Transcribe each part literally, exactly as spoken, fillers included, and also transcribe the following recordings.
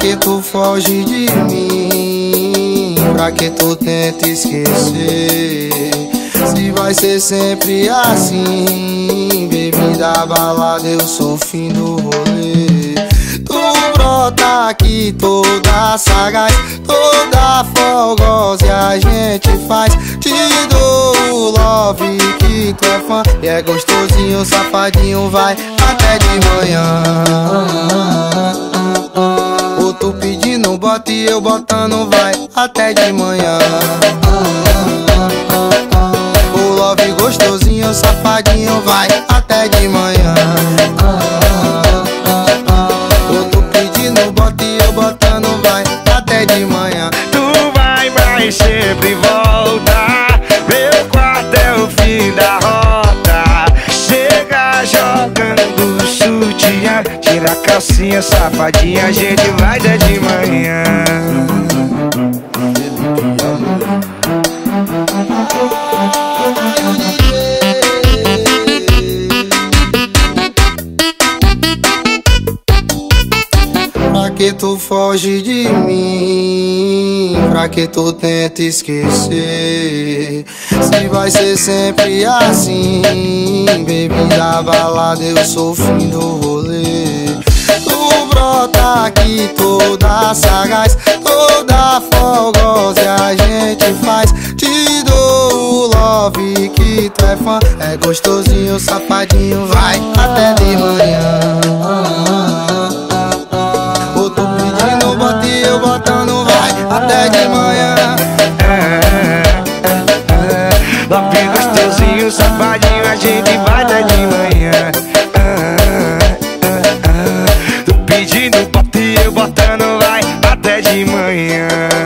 que tu foge de mim? Pra que tu tenta esquecer? Se vai ser sempre assim, bebida, balada, eu sou fim do rolê. Tu brota aqui toda sagaz, toda fogosa e a gente faz. Te dou o love que tu é fã, e é gostosinho, safadinho, vai até de manhã. Ou tu pedindo, bota e eu botando, vai até de manhã. O love gostosinho, safadinho, vai até de manhã. Ou tu pedindo, bota e eu botando, vai até de manhã. Tu vai, mas sempre volta. Meu quarto é o fim da rota. Chega jogando sutiã, tira a calcinha, safadinha, a gente vai até de manhã. Pra que tu foge de mim? Pra que tu tenta esquecer? Se vai ser sempre assim, bebida, balada, eu sou o fim do rolê. Tu brota aqui toda sagaz, toda fogosa e a gente faz. Te dou o love que tu é fã, é gostosinho, safadinho, vai até de manhã. Ou tu pedindo, bota e eu botando, vai até de manhã. Love gostosinho, safadinho, a gente vai até de manhã. Tu pedindo, bota e eu botando, vai até de manhã.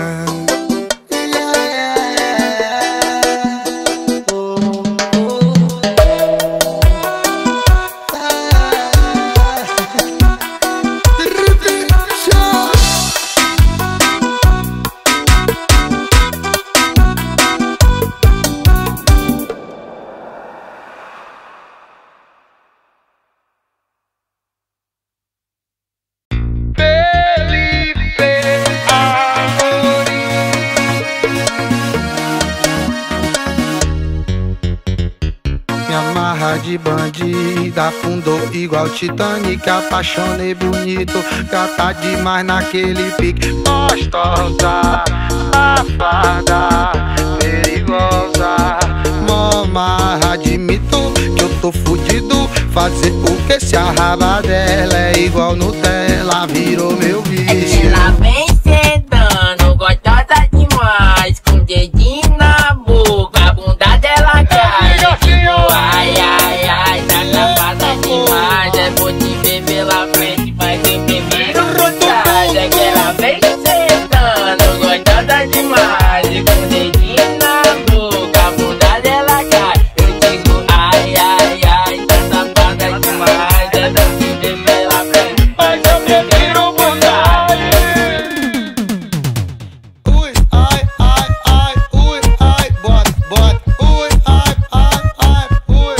De bandida, afundou igual Titanic, apaixonei bonito, gata demais naquele pique. Gostosa, safada, perigosa, mó marra, admito que eu tô fudido. Fazer o que se a raba dela é igual Nutella, virou meu vício. Ela vem sentando, gostosa demais, com o dedinho na boca, a bunda dela cai. Ai, ai, ai, tá safada demais. É bom te ver pela frente, mas eu prefiro por trás. É que ela vem sentando, gostosa demais, com o dedinho na boca, a bunda dela cai. Eu digo ai, ai, ai, tá safada demais. É bom te ver pela frente, mas eu prefiro por trás. Ui, ai, ai, ai, ui, ai, bota, bota, ui, ai, ai, ai, ui.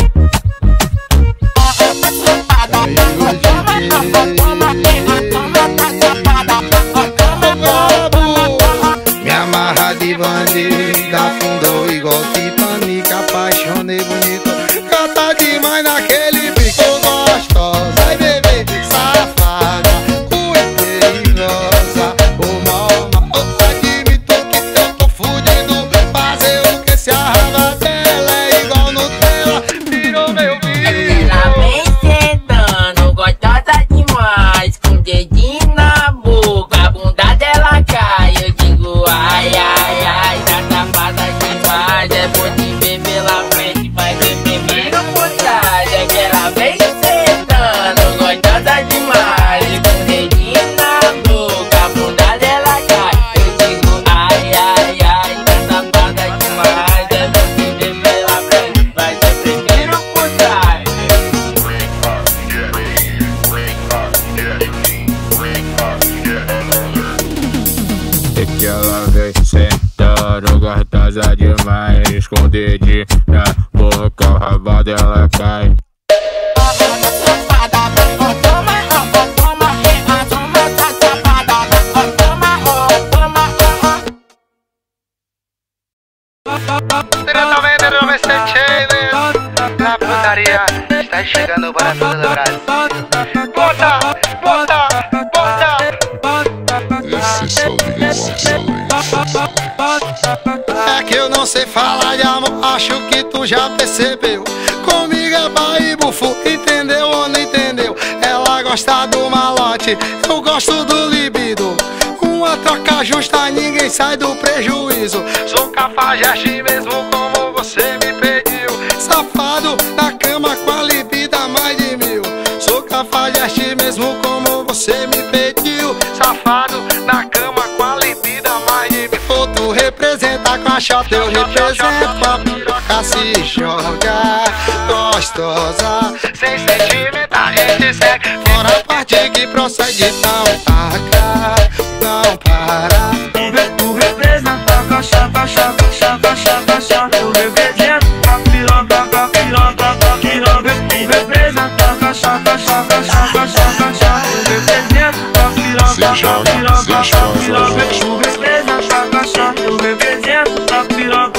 Me amarra de bandida, afundou igual Titanic, apaixonei bonito, gata demais naquele bico. Gostosa, ai bebê, safada, ui, perigosa, o mal, mal, admito que eu tô fudido. Fazer o que se a raba dela é igual Nutella, virou meu vício. Ela vem sentando, gostosa demais, com o dedinho na boca, a bunda dela cai. Eu digo ai, ai, ai, tá safada demais. É bom te ver pela frente, mas eu prefiro por trás. É que ela vem sentando, gostosa demais, com o dedinho na boca, a bunda dela cai. Eu digo ai, ai, ai, tá safada demais. É bom te ver pela frente, mas eu prefiro por trás. É que ela vem sentando, gostosa demais, com o dedinho na boca, o rabo dela cai. Safada, toma, toma, toma, toma, chegando para todo o Brasil. Bota, bota, bota. Esse solinho excelente. É que eu não sei falar de amor, acho que tu já percebeu. Comigo é pai e bufo, entendeu ou não entendeu? Ela gosta do malote, eu gosto do libido. Uma troca justa, ninguém sai do prejuízo. Sou cafajeste mesmo como você me pediu. Safado, na cama com a libido a mais de mil. Sou cafajeste mesmo como você me pediu. Safado, na cama com a libido a mais de mil. Ou tu representa com a chota, eu represento com a piroca. Se joga gostosa, sem sentimento a gente segue. Fora a parte que procede, não taca, não para. Tu representa com a chota, chota, chota, chota, chota. Eu represento com a piroca, com a piroca, com a piroca. Tu representa com a chota, chota, chota, chota, chota. Eu represento com a piroca, com a piroca, com a piroca. Tu representa com a chota, eu represento com a piroca.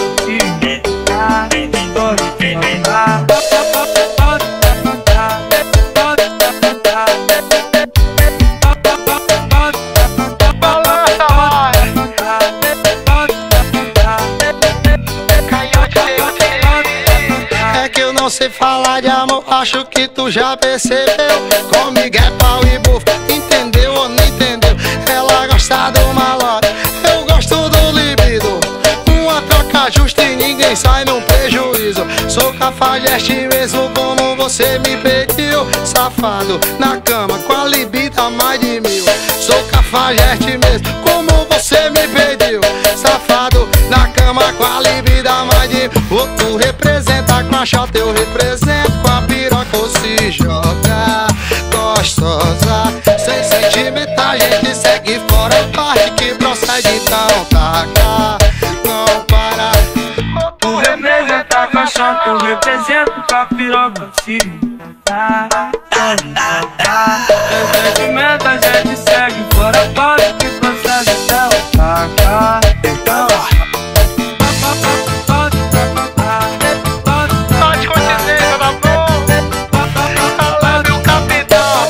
É que eu não sei falar de amor, acho que tu já percebeu. Comigo é pau e bufo, entendeu ou não entendeu? Ela gosta do malote, eu gosto do libido. Uma troca justa e ninguém sai num prejuízo. Sou cafajeste mesmo como você me pediu. Safado, na cama com a libido a mais de mil. Sou cafajeste mesmo como você me pediu. Safado, na cama com a libido a mais de mil. Ou tu representa com a chota, eu represento com a piroca. Ou se joga gostosa, sem sentimento a gente segue. Fora a parte que procede, então taca, não para. Tu representa com a chota, eu represento com a piroca. Se tá, tá, tá, tá. Sem sentimento a gente segue. Fora a parte que procede, então taca, então. Pode continuar, da boa. Leve o capitão.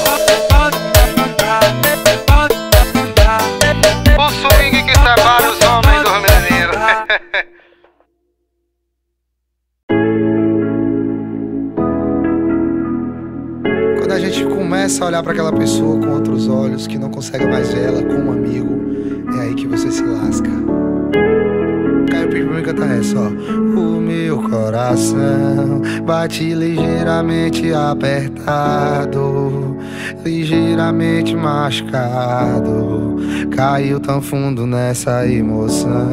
O swing que separa os homens dos meninos. Quando a gente começa a olhar para aquela pessoa com outros olhos, que não consegue mais ver ela como um amigo, é aí que você se lasca. Caio Pinto pra mim cantar essa, ó. O meu coração bate ligeiramente apertado, ligeiramente machucado. Caiu tão fundo nessa emoção.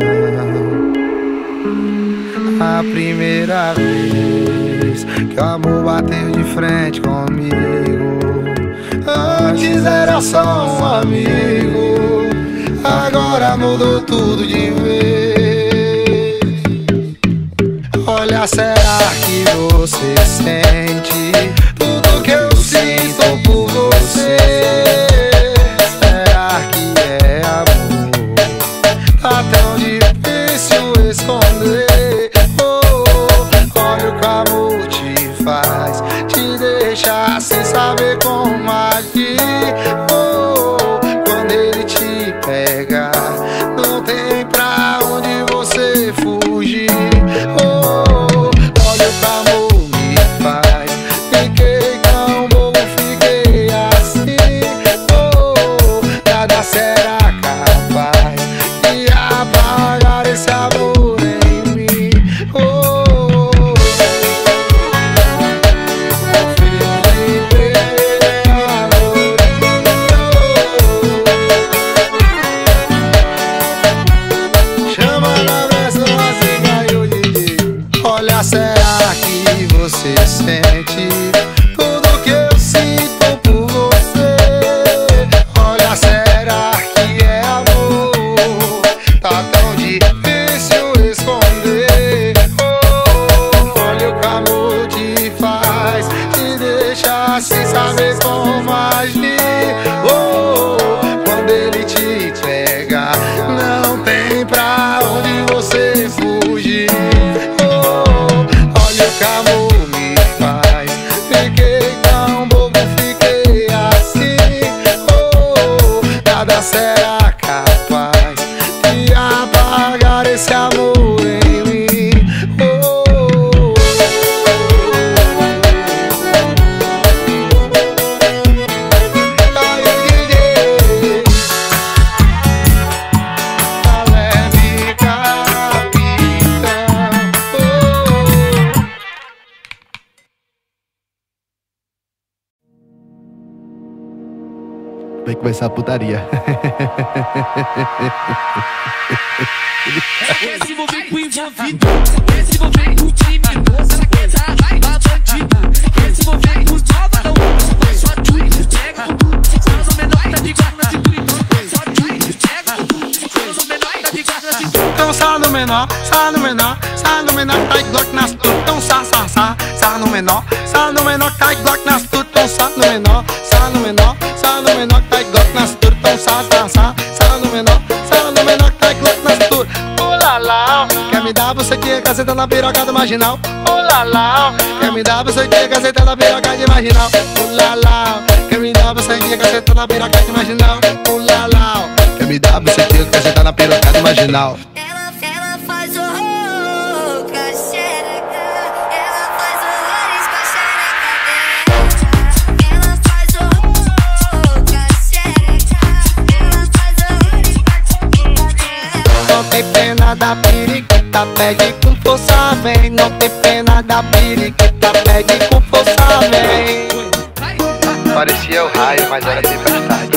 A primeira vez que o amor bateu de frente comigo. Antes era só um amigo, agora mudou tudo de vez. Olha, será que você sente tudo que eu sinto por você? Será que é amor? Tá tão difícil esconder. Oh, olha o que o amor te faz, te deixa sem saber como agir. Oh, quando ele te pega, não tem pra onde você fugir. Oh, olha o que o amor me faz, fiquei tão bobo, fiquei assim. Oh, nada será capaz de apagar esse amor em mim. Oh, Felipe Amorim. será capaz de apagar esse amor em mim? Oh, oh, oh. Ai, D J Palerme Capitão. Oh. Vai começar a putaria. Esse envolver com envolvido, esse envolver com time, ela quer dar, vai, vai, bandido. Esse envolver com nova, não, vai só tu, pega quando o menor tá de guarda na cintura, só tu, pega quando o menor tá de guarda na cintura. Então sá no menor, sá no menor, sá no menor, tá de Glock nas tudo. Então sá, sá, sá, sá no menor, sá no menor, tá de Glock nas tudo. Então sá no menor, sá no menor, sá no menor, tá de Glock nas tudo. Então sá, sá, sá, sá no menor, sá no menor, tá de Glock nas tudo. Oh lá lá, quer me dar você que caceta na piroca do marginal? Oh lá lá, quer me dar você que caceta na piroca de marginal? Oh lá lá, quer me dar você que caceta na piroca de marginal? Oh lá lá, quer me dar você que caceta na piroca de marginal? Ela, ela faz horror com a xereca. Ela faz horrores com a xereca dela. Ela faz horror com a xereca. Ela faz horrores com a xereca dela. Não tem pena da periquita, pede com força, vem. Não tem pena da periquita, pede com força, vem. Parecia o raio, mas era tempestade.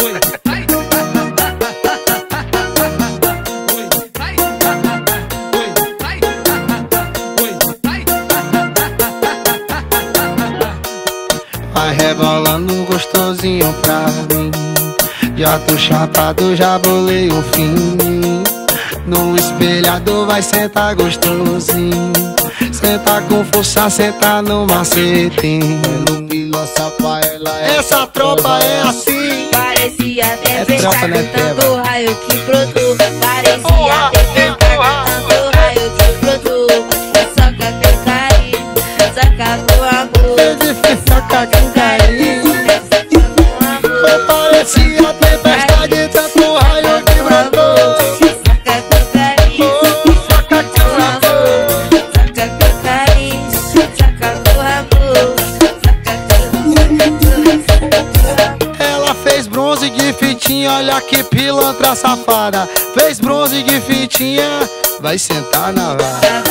Vai rebolando gostosinho pra mim. Já tô chapado, já bolei o fim. No espelhador vai sentar gostosinho. Senta com força, senta no macetinho. No piloça pra ela, essa tropa é assim. Parecia É tempestade tropa, né, tanto Teba? raio que brotou. Parecia tempestade tanto raio que brotou. É só com carinho, saca com amor. É difícil sacar com carinho. Parecia tempestade, tanto raio que brotou. Saca com carinho, Saca com amor. saca com carinho, saca com amor. Saca com Ela fez bronze de fitinha, olha que pilantra safada. Fez bronze de fitinha, vai sentar na vara.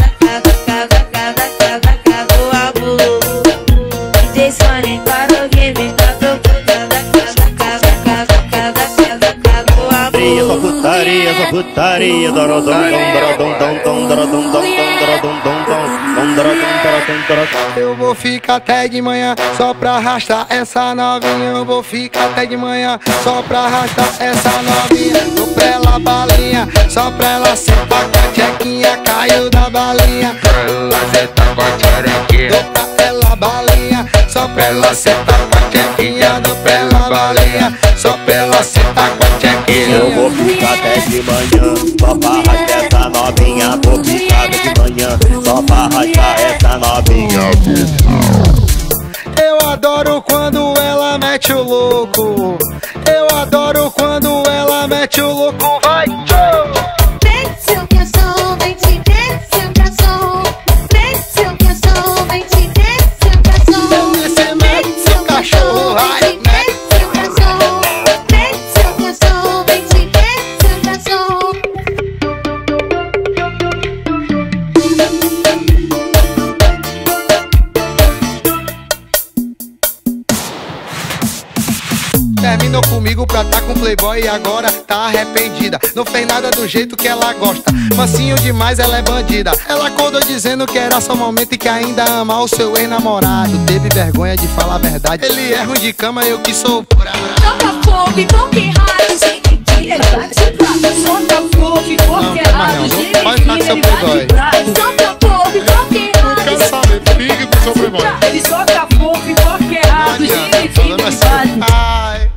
Só putaria, só putaria, dorodom, dorodom, dorodom, dorodom, dorodom, dorodom. Eu vou ficar até de manhã só pra arrastar essa novinha. Eu vou ficar até de manhã só pra arrastar essa novinha. Dou pra ela balinha, só pra ela sentar com a tchequinha. Caiu da balinha, Ela senta com a tcherequinha. dou pra ela balinha, só pra ela sentar com a tchequinha. Dou pra ela balinha, só pra ela sentar com a tchequinha. Eu vou ficar até de manhã, só pra arrastar essa novinha. Vou ficar até de manhã, só pra arrastar essa novinha. Eu adoro quando ela mete o louco. Eu adoro quando ela mete o louco. Vai, tchau! Desce o coração, vem te desce o coração. Desce o coração, vem te desce o coração. Desce, mete seu cachorro, vai, mete. Desce o coração, desce o coração, vem te desce o coração. Terminou comigo pra tá com playboy e agora tá arrependida. Não fez nada do jeito que ela gosta. Mansinho demais, ela é bandida. Ela acordou dizendo que era só um momento e que ainda ama o seu ex-namorado. Teve vergonha de falar a verdade. Ele é ruim de cama, eu que sou brabo. Toca fogo e qualquer rádio, gente, ele bate prato. Solta fogo e qualquer Não, mas não, rádio, não gente, pode ficar com seu ele bate playboy. prato. Solta fogo e qualquer rádio, Quero saber, fique com seu playboy. ele solta fogo e qualquer Não rádio, adianta, gente, o problema é ele seu. bate. Ai.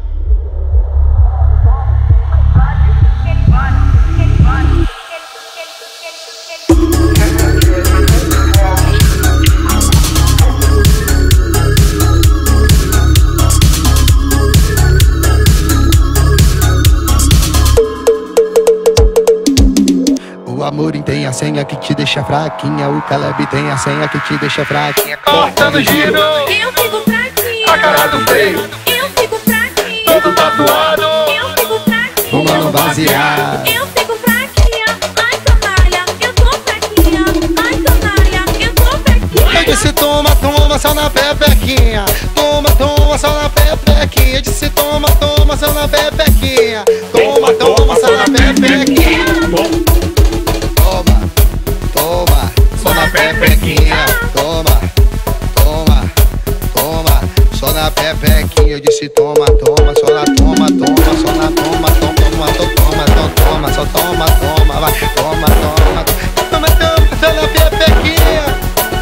Amorim tem a senha que te deixa fraquinha. O Caleb tem a senha que te deixa fraquinha. Cortando giro, Eu fico fraquinha. a cara do feio, Eu fico fraquinha. todo tatuado. Eu fico fraquinha. Fumando baseado. Eu fico fraquinha. Ai, canalha, eu tô fraquinha. Ai, canalha, eu tô fraquinha. Eu disse toma, toma, só na pepequinha. Toma, toma, só na pepequinha. Eu disse toma, toma, só na pepequinha. Toma, toma, só na pepequinha. Toma, toma, só na pepequinha. Toma, toma, toma, só na pepequinha. Eu disse toma, toma, só na toma, toma, só na toma, toma, toma, toma, toma, toma, só toma, toma, vai, toma, toma, toma, toma, só na pepequinha.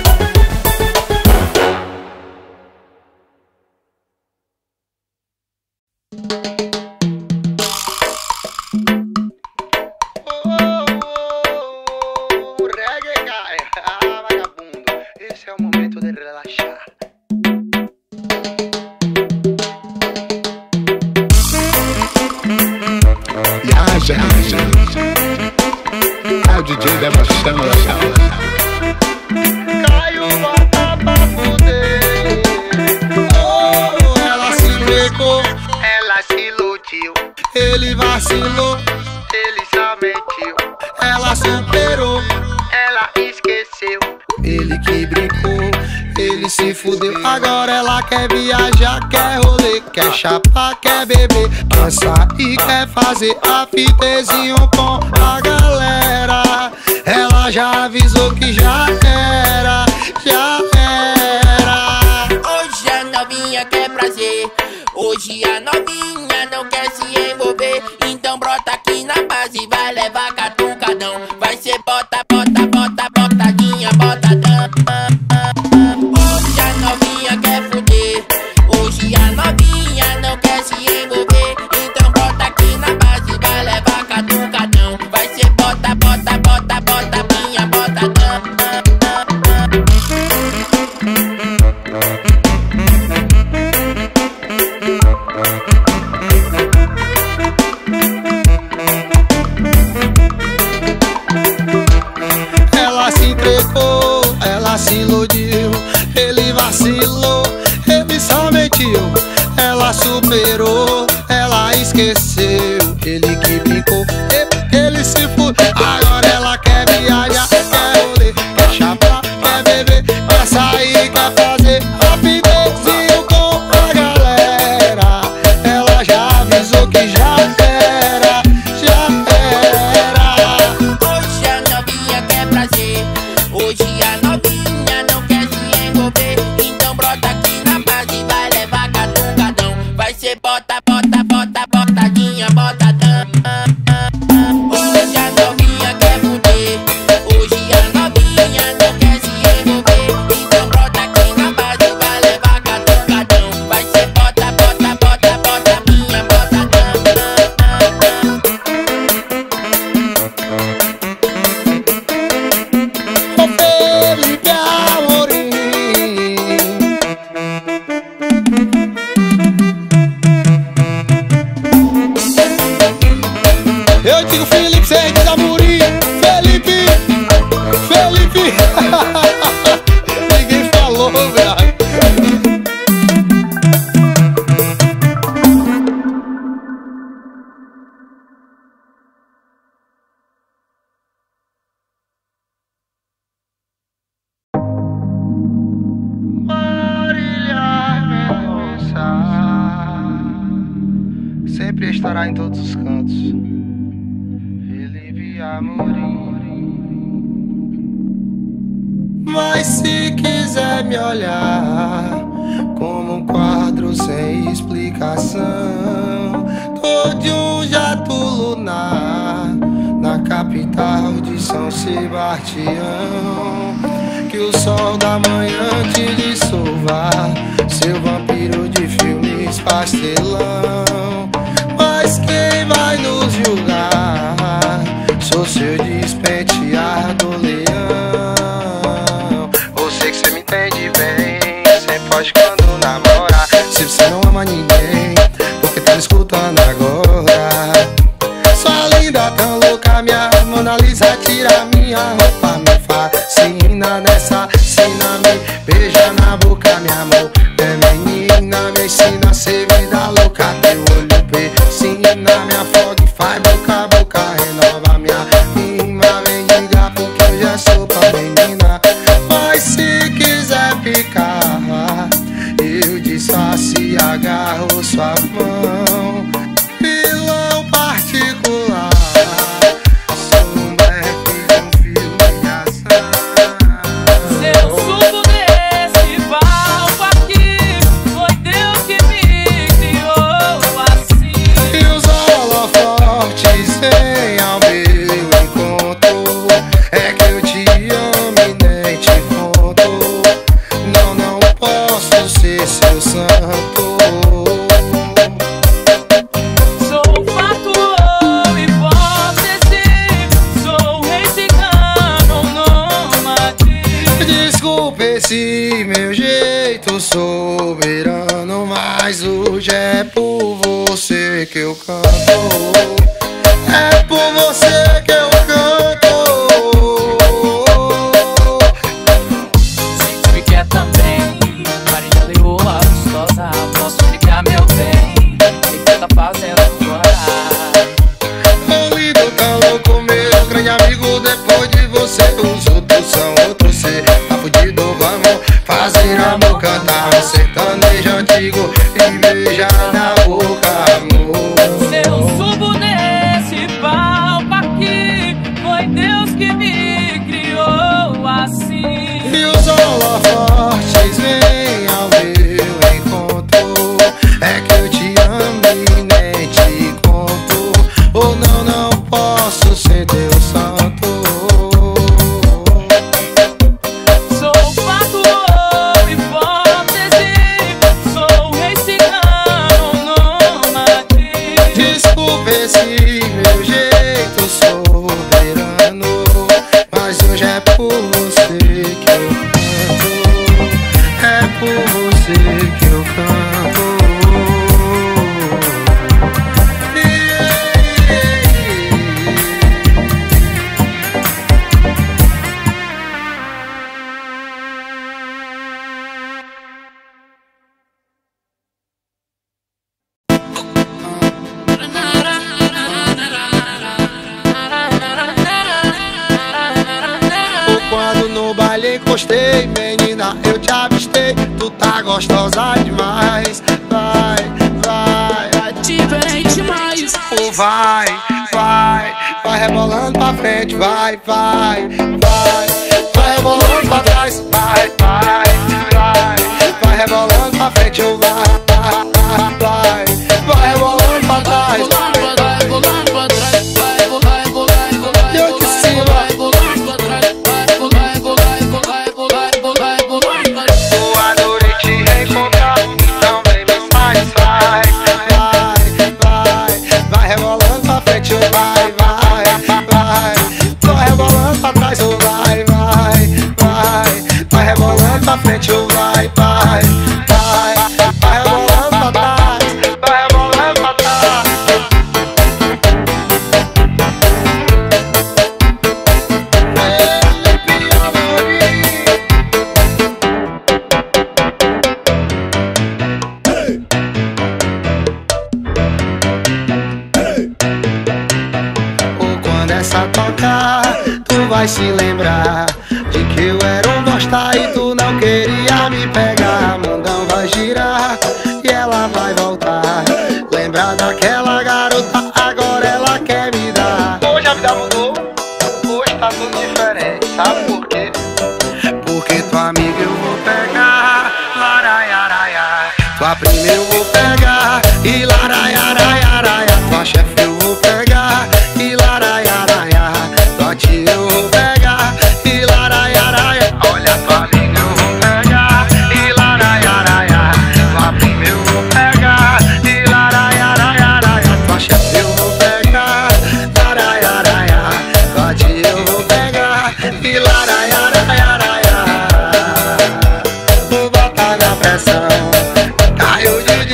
Viaja, viaja. É o D J da paixão. Caiu, bota pra fuder. Oh, ela se pegou, ela se iludiu. Ele vacilou, ele só mentiu. Ela superou, ela esqueceu. Ele que brincou, ele se fudeu. Agora ela quer viajar, quer rolê, quer chapar, quer beber, quer sair, quer fazer afitezinho com a galera. Ela já avisou que já era, já era. Hoje a novinha quer prazer, hoje a novinha não quer se envolver. Então brota aqui na base, vai levar catucadão. Vai ser bota, bota, bota, botadinha, botadão. Hoje a novinha quer fuder, hoje a novinha não quer se envolver. Então brota aqui na base, vai levar catucadão. Vai ser bota, bota, bota, botadinha, botadão. Ela se entregou, ela se iludiu. Ele vacilou, ele só mentiu. Ela superou, ela esqueceu. Ele que brincou, ele se fudeu. Agora ela quer viajar, quer rolê, quer chapar, quer beber, quer sair, quer fazer rapidinho com a galera. Ela já avisou que já era, já era. Hoje a novinha quer prazer, hoje a novinha não quer se envolver. Então brota aqui na base, vai levar catucadão. Vai ser bota, bota, bota, botadinha, botadão. Hoje a novinha quer fuder, hoje a novinha não quer se envolver. Então brota aqui na base, vai levar catucadão. Vai ser bota, bota, bota, botadinha, botadão. Ô Felipe Amorim, eu digo Felipe, cê diz Amorim. Felipe, Felipe. Ninguém falou, velho. Marília Mendonça sempre estará em todos os cantos. Felipe Amorim. Mas se quiser me olhar como um quadro sem explicação, tô de um jato lunar na capital de São Sebastião. Que o sol da manhã te dissolva, seu vampiro de filmes pastelão. Mas quem vai nos julgar? Sou seu despenteado leão. Você que cê me entende bem, cê pode quando namorar. Se você não ama ninguém, porque tá me escutando agora. Sua linda tão louca, minha Mona Lisa tira minha. minha roupa me fascina. Nessa cena me beija na boca, meu amor. É menina, me ensina a ser vida louca. Teu olho piscina, me afoga e faz boca a boca. Renova minha rima, vem ligar porque hoje é sopa, menina. Mas se quiser ficar, eu disfarce e agarro sua mão. Vilão particular, sou um blefe de um filme de ação. Se eu subo nesse palco aqui, foi Deus que me criou assim. E os holofortes vêm ao meu encontro. É que eu te amo e nem te conto. Não, não posso ser seu santo. Sou fato ou hipótese, sou rei cigano, nômade. Desculpe esse meu jeito soberano, mas hoje é por você que eu canto. É por você que eu canto. Se me quer também, Maria Leoa gostosa, posso ligar meu bem? O que tá fazendo agora? Tão lindo, tão louco, meu grande amigo. Depois de você, os outros são outros. Cê tá fudido, vamos fazer amor, cantar um sertanejo antigo e beijar na boca, amor. Se eu subo nesse palco aqui, foi Deus que me criou assim. E os holofortes vêm ao meu encontro. É que eu te amo e nem te conto. Ou não, não posso ser teu santo. Sou fato ou hipótese, sou rei cigano, nômade. Desculpe esse meu jeito soberano, mas hoje é por você que eu canto. É por você que eu canto. Quando no baile encostei, menina, eu te avistei. Tu tá gostosa demais. Vai, vai, vai. Diferente demais. Oh, vai, vai, vai rebolando pra frente. Vai, vai, vai, vai rebolando pra trás. Vai, vai, vai, vai rebolando pra frente. Eu vai, vai, vai, vai rebolando pra trás. Vai bolando pra trás, vai, vai, vai, vai. Eu de cima. Vai bolando pra trás, vai, vai, vai, vai, vai, vai, vai. Eu adorei te reencontrar, então vem me satisfaz. Vai, vai, vai rebolando pra frente. Vai, vai, vai, vai rebolando pra trás. Vai, vai, vai, vai rebolando pra frente. Vai, vai, vai, vai rebolando pra trás. Vai rebolando pra trás. Felipe Amorim. Ou quando essa tocar, tu vai se lembrar de que eu era um bosta e tu não queria me pegar. Mundão vai girar e ela vai voltar. Lembrar daquela garota, agora ela quer me dar. Hoje a vida mudou, hoje tá tudo diferente. Sabe por quê? Porque tua amiga eu vou pegar, laraiaraia. Tua prima eu vou pegar e laraiaraiaraia. Tua chefe eu vou pegar e laraiaraia. Tua tia eu vou pegar e laraiaraia. Olha, tua amiga eu vou pegar e laraiaraia. Tua prima eu vou pegar e laraiaraiaraia. Tua chefe eu vou pegar, laraiaraia. Tua tia eu vou pegar e laraiaraiaraia. Vou botar na pressão, caiu de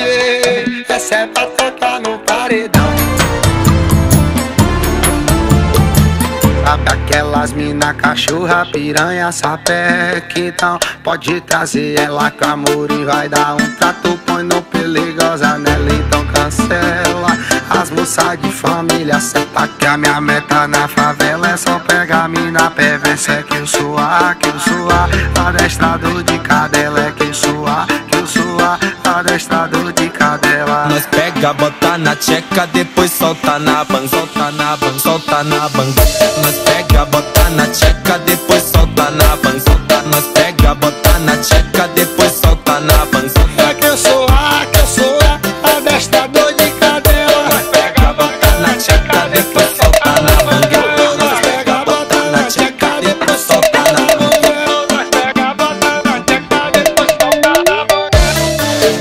Sabe aquelas mina cachorra, piranha, sapeca? Então pode trazer ela com amor e vai dar um trato. Põe no perigosa nela, então cancela. As moças de família, certa que a minha meta na favela é só pegar a mina perversa. É que eu sou a, que eu sou a adestrador de cadela. É que eu sou a, que eu sou a adestrador de cadela. Nós pega, bota na tcheca, depois solta na ban, solta na ban, solta na ban. Nós pega, bota na tcheca, depois solta na ban, solta. Nós pega, bota na tcheca, depois solta na ban, solta. É que eu sou a, que eu sou a adestrador de cadela. Nós pega, bota na tcheca, depois solta na banguela. Nós pega, bota na tcheca, depois solta na banguela. Nós pega, bota na tcheca, depois solta na banguela.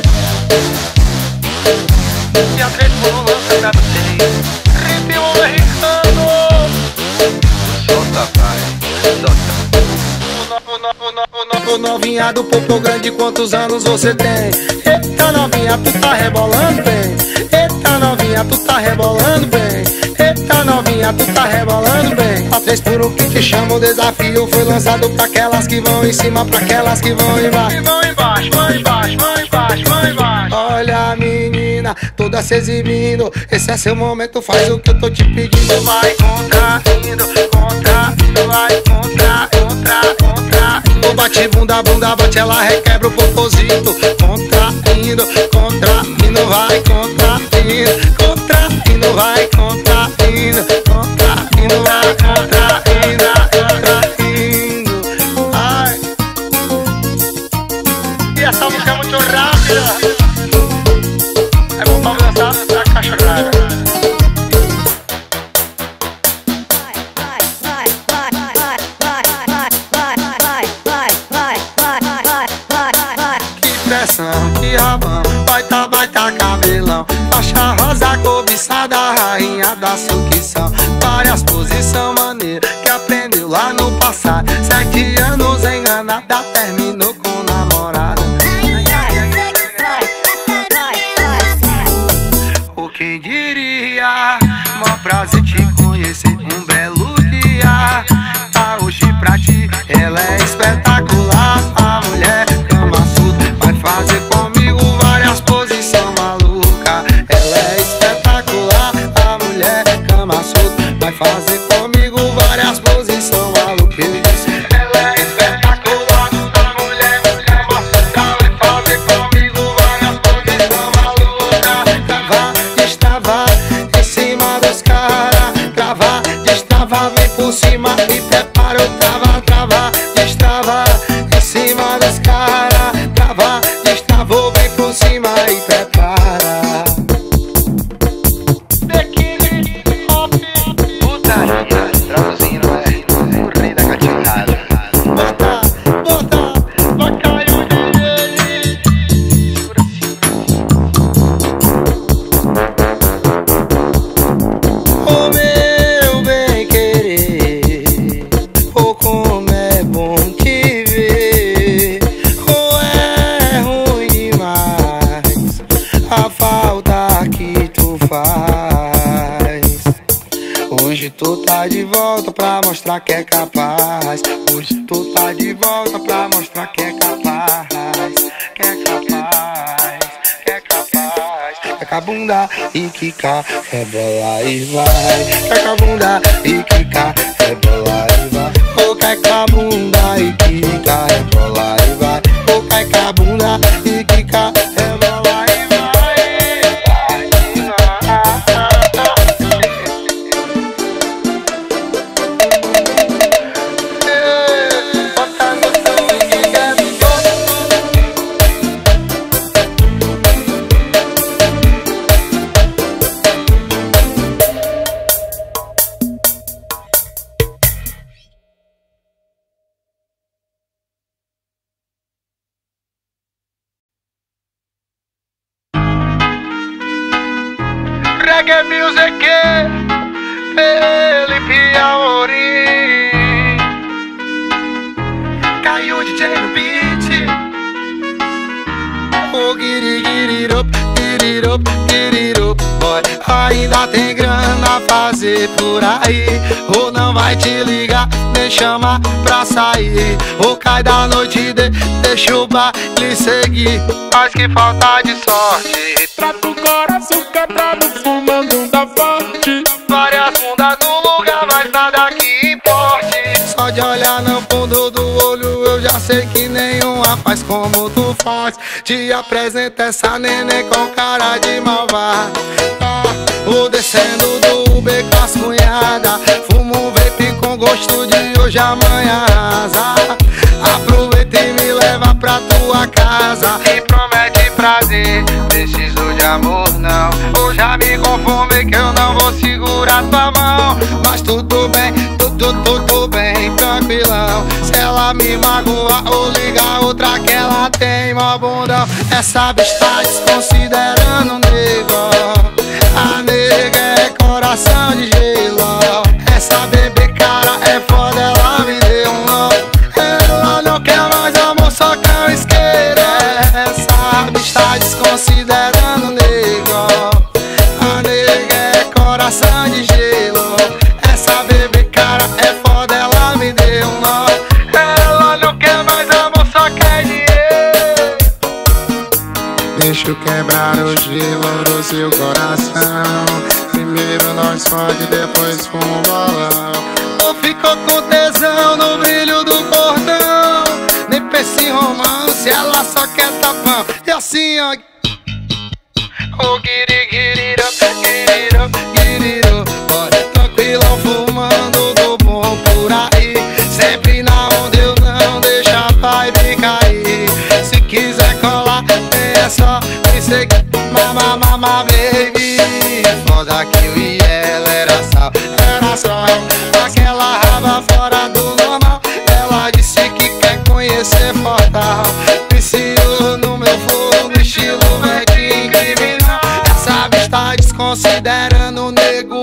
E a três por um lança pra vocês. Ritmo americano. Solta, pai, solta. O novinha do popo grande, quantos anos você tem? Eita novinha, tu tá rebolando bem. Eita novinha, tu tá rebolando bem. Eita novinha, tu tá rebolando bem. A três por um que te chama, o desafio foi lançado pra aquelas que vão em cima, pra aquelas que vão embaixo. Vão embaixo, vão embaixo, vão embaixo, vão embaixo. Olha a menina, toda se exibindo. Esse é seu momento, faz o que eu tô te pedindo. Vai contraindo, contraindo, vai contra, contra, contraindo. Bate bunda, bunda, bate, ela requebra o popozito. Contraindo, contraindo, vai contraindo. Contraindo, vai contraindo. Contraindo, vai contraindo. Contraindo. Ai. E essa música é muito rápida. É bom pra dançar na caixa grande. Que rabão, baita, baita cabelão. Faixa rosa cobiçada, rainha da sucção. Várias posição maneira que aprendeu lá no passado. Sete anos enganada, terminou com namorada. O quem diria, mó prazer te conhecer, um belo dia. Tá hoje pra ti, ela é espetacular. A mulher cama suda, vai fazer comigo várias posição maluca. Ela é espetacular, a mulher cama suda, vai fazer comigo várias posição maluca. Ele disse, ela é espetacular, a mulher cama suda, vai fazer comigo várias posição maluca. Trava, destrava, em cima dos caras. Trava, destrava, vem por cima e prepara o trava, trava, destrava, em cima dos caras. Trava, destravou, vem por cima e prepara. Biquíni, pop, putaria, traduzindo é o rei da catilhada. Bota, bota, Vai cair o D J. ô meu bem querer, ô como é bom te ver. Ô é ruim demais a falta que tu faz. Hoje tu tá de volta pra mostrar que é capaz. Hoje tu tá de volta pra mostrar que é capaz. Que é capaz, que é capaz. Queca a bunda e quica, rebola e vai. Queca a bunda e quica, rebola e vai. Ô queca a bunda e quica, rebola e vai. Ô queca a bunda e quica, rebola e vai. Bota no swing, é Reggae Music, Felipe Amorim. Caiu o D J no beat. Oh, get it, get it up, get it up, get it up, boy. Ainda tem grana fazer por aí, ou não vai te ligar, nem chamar pra sair, ou cai da noite e de, deixa o baile seguir. Mas que falta de sorte, trata o coração quebrado, fumando da forte. Várias bundas no lugar, mas nada que importe. Só de olhar no fundo do olho eu já sei que nenhuma faz como tu faz. Te apresenta essa neném com cara de malvada. Tá, vou descendo do Uber com as cunhadas. Fumo um vape com gosto de hoje, amanhã asa. Aproveita e me leva pra tua casa e promete prazer, preciso de amor não. Ou já me conformei que eu não vou segurar tua mão. Mas tudo bem, tudo, tudo bem, tranquilão. Se ela me magoar ou ligar outra que ela tem mó bundão. Essa bicha tá desconsiderando o nego. A nega é coração de gelo. Essa bebê cara é foda, ela me deu um nó. Ela não quer mais amor, só quer isqueira. Essa bicha tá desconsiderando o nego. A nega é coração de gelo. Essa bebê cara é foda, ela me deu um nó. Ela não quer mais amor, só quer dinheiro. Deixa eu quebrar o gelo do seu coração. Primeiro nós fode, depois fumo um bolão. Ou ficou com tesão no brilho do cordão. Nem pensa em romance, ela só quer tapão. E assim ó, oh, guiri, guiriro, guiriro, guiriro. Bora tranquilão, fumando do bom por aí. Sempre na onda eu não deixo a vibe cair. Se quiser colar, é só me seguir. Mama, mama, baby. Foda que eu e ela era sal, era só aquela raba fora do normal. Ela disse que quer conhecer Fortal. Viciou no meu fogo, no estilo verdinho criminal. Essa bicha tá desconsiderando o nego.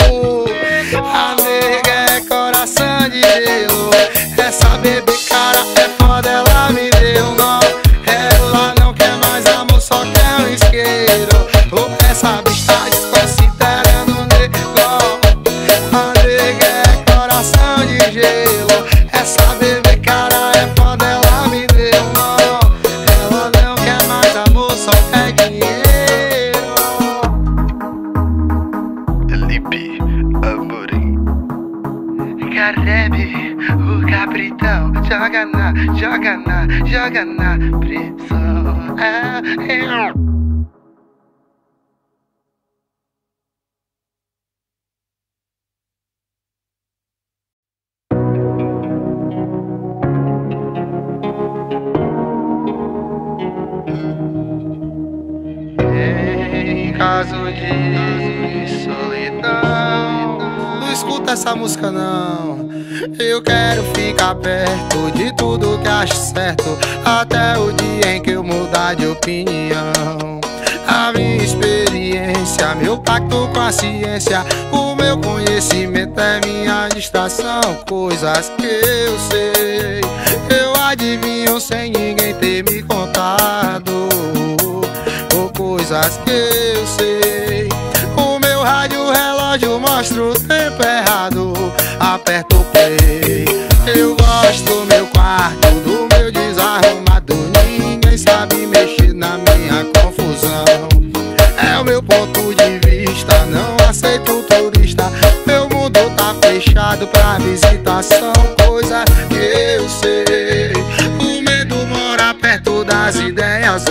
A nega é coração de gelo. Essa bebê cara é foda, ela me deu um nó. Ela não quer mais amor, só quer um isqueiro. Oh, essa bicha tá desconsiderando o nego. A nega é coração de gelo. Essa bebê cara é foda, ela me deu um nó. Ela não quer mais amor, só quer dinheiro. Felipe Amorim, Carebe, o capitão. Joga na, joga na, joga na prisão. Ah, é. Em caso de solidão, não escuta essa música não. Eu quero ficar perto de tudo que acho certo, até o dia em que eu mudar de opinião. A minha experiência, meu pacto com a ciência, o meu conhecimento é minha distração. Coisas que eu sei, eu adivinho sem ninguém ter me contado. Ou coisas que eu sei, o meu rádio relógio mostra o tempo errado. Aperto o play, eu gosto do meu quarto, do meu desarrumado. Ninguém sabe mexer na minha confusão. É o meu ponto de vista, não aceito turista. Meu mundo tá fechado pra visitação. Coisa que eu sei, o medo mora perto das ideias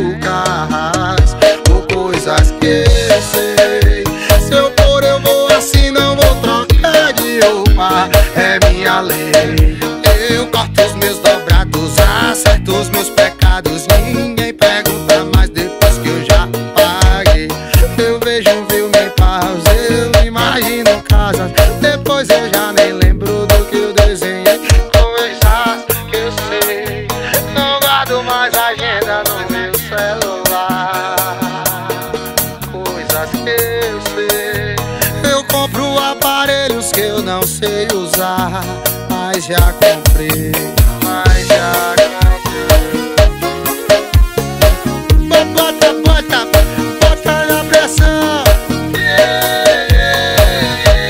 loucas. Ou coisas que eu sei, se eu for eu vou assim, não vou trocar de roupa. É minha lei, eu corto os meus dobrados, acerto os meus pecados. Ninguém pergunta mais depois que eu já paguei. Eu vejo um filme em pausa, eu imagino casas, depois eu já nem lembro do que eu desenhei. Coisas que eu sei, não guardo mais agenda no meu celular. Coisas que eu sei, eu compro aparelhos que eu não sei usar, mas já comprei, mas já comprei. Bota, bota, bota na pressão. Yeah, yeah,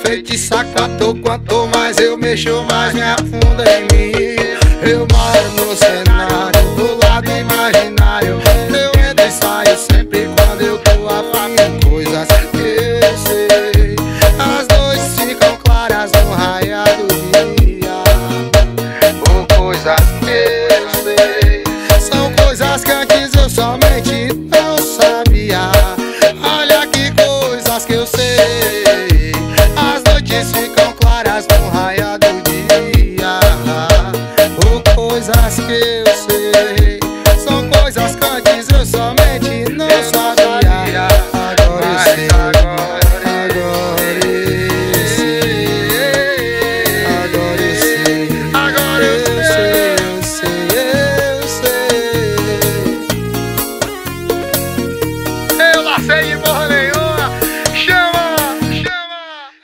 feitiça catou. Quanto mais eu mexo, mais me afunda em mim. Eu moro no cenário, do lado imaginário. Eu entro e saio sempre quando eu tô afim. Coisas que eu sei, as noites ficam claras no raiar do dia. Por coisas que eu sei, são coisas que antes eu somente não sabia. Olha que coisas que eu sei, as noites ficam claras no raiar do dia. Por coisas que eu sei, são coisas que antes eu somente não sabia. Agora eu sei, agora eu sei, agora eu sei, agora eu sei, eu sei, eu sei. Eu lá sei de porra nenhuma. Chama, chama,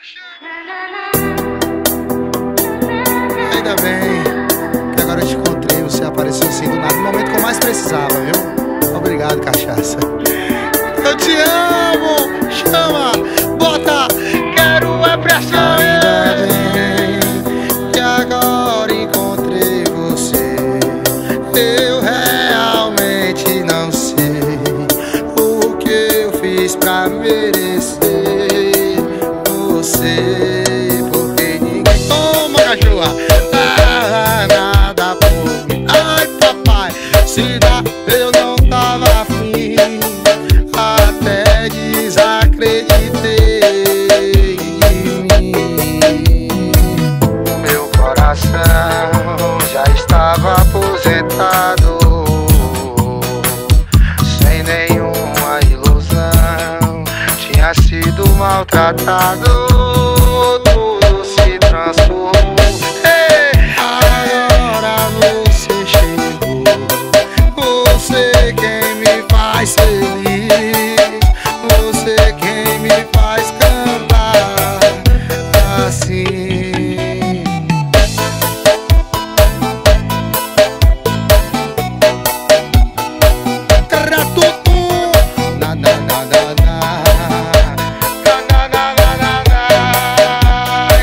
chama. Ainda bem que agora eu te encontrei. Você apareceu assim do nada, no momento que eu mais precisava, viu? Obrigado, cachaça. Eu te amo. Chama, bota, quero é pressão. Ainda bem que agora encontrei você. Eu realmente não sei o que eu fiz pra merecer você. Porque ninguém toma cachorra, ah, nada por mim. Ai, papai, se dá, eu não tava afim. Até desacreditei em mim. O meu coração já estava aposentado, sem nenhuma ilusão. Tinha sido maltratado, tudo se transformou. Ei, agora você chegou, você quem me faz feliz, você quem me faz cantar assim. Tratutum, na na na na na, na na na na na na.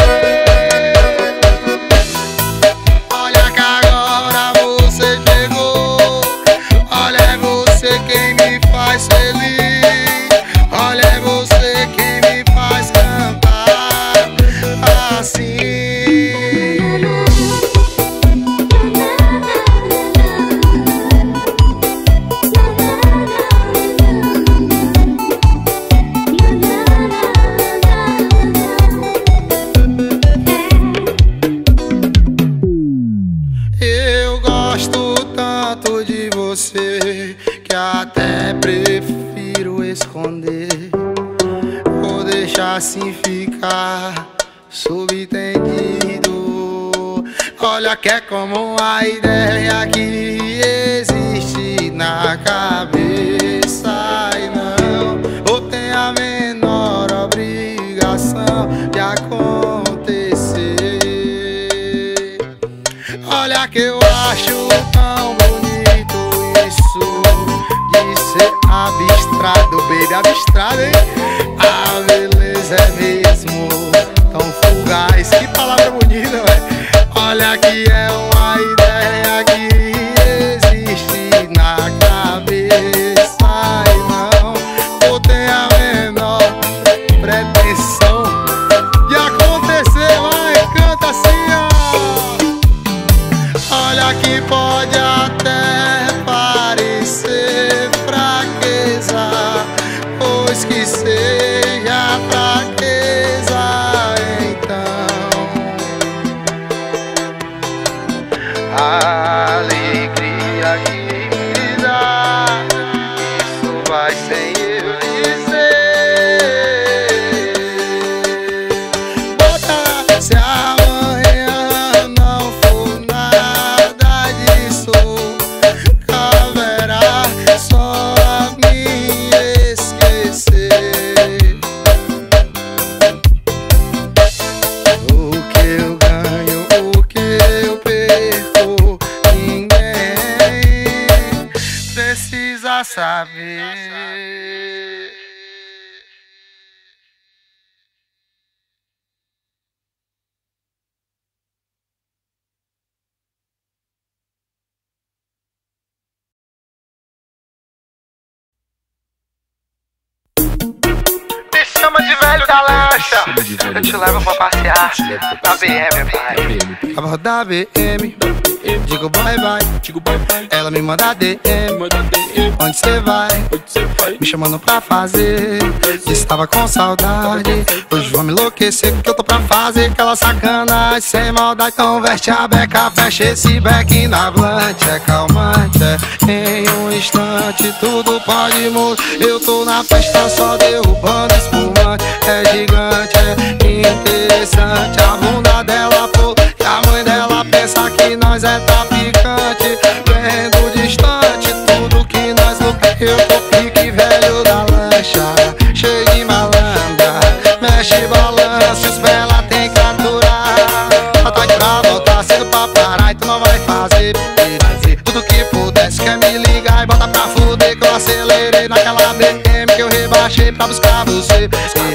Olha que agora você chegou, olha é você quem me faz feliz, olha é você quem me faz cantar assim. Eu gosto tanto de você que até prefiro esconder, vou deixar assim ficar subentendido. Olha que é como uma ideia que existe na cabeça e não ou tem a menor obrigação de acontecer. Olha que eu acho tão bonito isso de ser abstrado, baby, abstrado, hein? A beleza é mesmo tão fugaz. Que palavra bonita, velho. Olha que é uma ideia que existe na cabeça e não ou tem a menor pretensão de acontecer. Vai, canta assim, ó. Olha que pode até parecer fraqueza, pois que seja fraqueza, então a alegria que me dá, isso vai sem eu dizer. Bota se amanhã não for nada disso, caberá só a me esquecer. O que eu ganho, o que eu perco, ninguém precisa saber. chama de velho da lancha. Eu te levo pra passear na B M, pai. Vai rodar B M, digo bye bye. Ela me manda D M, onde cê vai? Me chamando pra fazer. Disse tava com saudade, hoje vou me enlouquecer, que eu tô pra fazer aquela sacanagem sem maldade. Então veste a beca, fecha esse beck na blante. É calmante, é em um instante tudo pode mudar. Eu tô na festa só derrubando espumante. É gigante, é interessante. A bunda dela pô, e a mãe dela pensa que nós é traficante. Vendo distante tudo que nós lucra. Eu tô pique velho da lancha, cheio de malandra. Mexe balanço, os ela tem que aturar. Ela tá de pra voltar, cedo pra parar e tu não vai fazer. Tudo que pudesse quer me ligar e bota pra fuder, que eu acelerei naquela B M que eu rebaixei pra buscar você.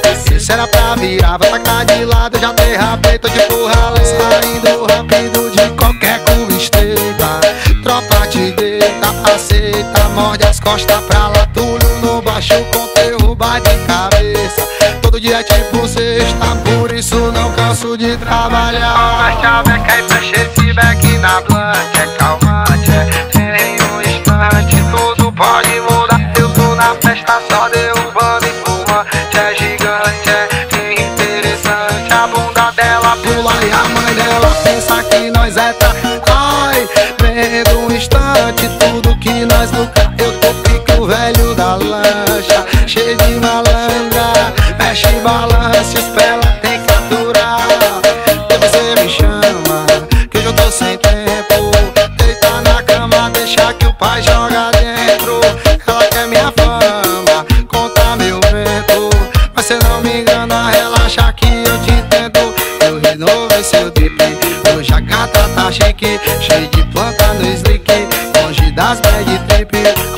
Se era pra virar, vai tacar de lado, eu já derrapei, tô de porralê. Saindo rápido de qualquer curva estreita. Tropa te deita, aceita, morde as costas pra lá. Tudo no baixo com terror, bate cabeça. Todo dia é tipo sexta, por isso não canso de trabalhar. Fecha a beca e fecha esse beck na blante. É calmante, é em um instante tudo pode mudar. Eu tô na festa só derrubando espumante. É gigante, é interessante. A bunda dela pula e a mãe dela pensa que nós é tra... Ai, vendo um instante tudo que nós lucra. Eu tô pico velho da lancha, cheio de malandra. Mexe balança, espela tem que aturar. Depois você me chama, que hoje eu tô sem tempo. Deita na cama, deixa que o pai joga dentro. Ela quer minha fama, conta meu vento. Mas cê não me engana, relaxa que eu te entendo. Eu renovei seu drip, hoje a gata tá chique. Cheio de planta no slick, longe das bad trip.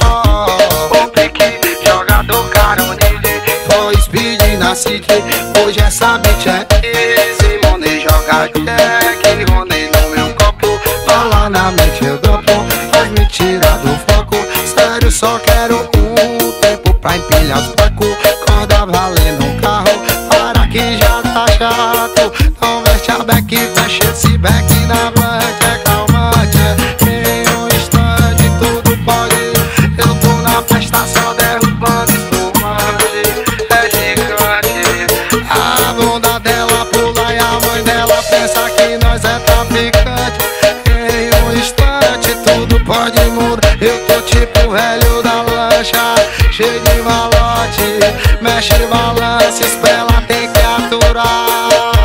Oh, o pique, jogador caronide. Foi speed na city, hoje essa bitch é easy money. Joga jack, Rony no meu copo. Fala na mente eu dropo, faz me tirar do foco. Sério, só quero um tempo pra empilhar os placos. Corda valendo um carro, para que já tá chato. Então veste a beck e fecha esse beck na blante. É calmante, é em um instante tudo pode. Eu tô na festa só derrubando espumante. É gigante, a bunda dela pula e a mãe dela pensa que nós é traficante. Em um instante tudo pode mudar. Eu tô tipo velho da lancha, cheio de malote. Mexe balança, espela tem que aturar.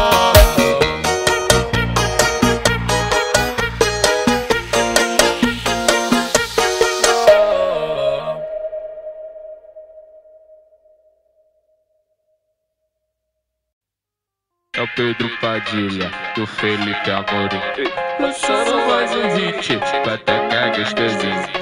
É o Pedro Padilha, do Felipe Amorim. Lançando mais um hit, pra tocar gostosinho.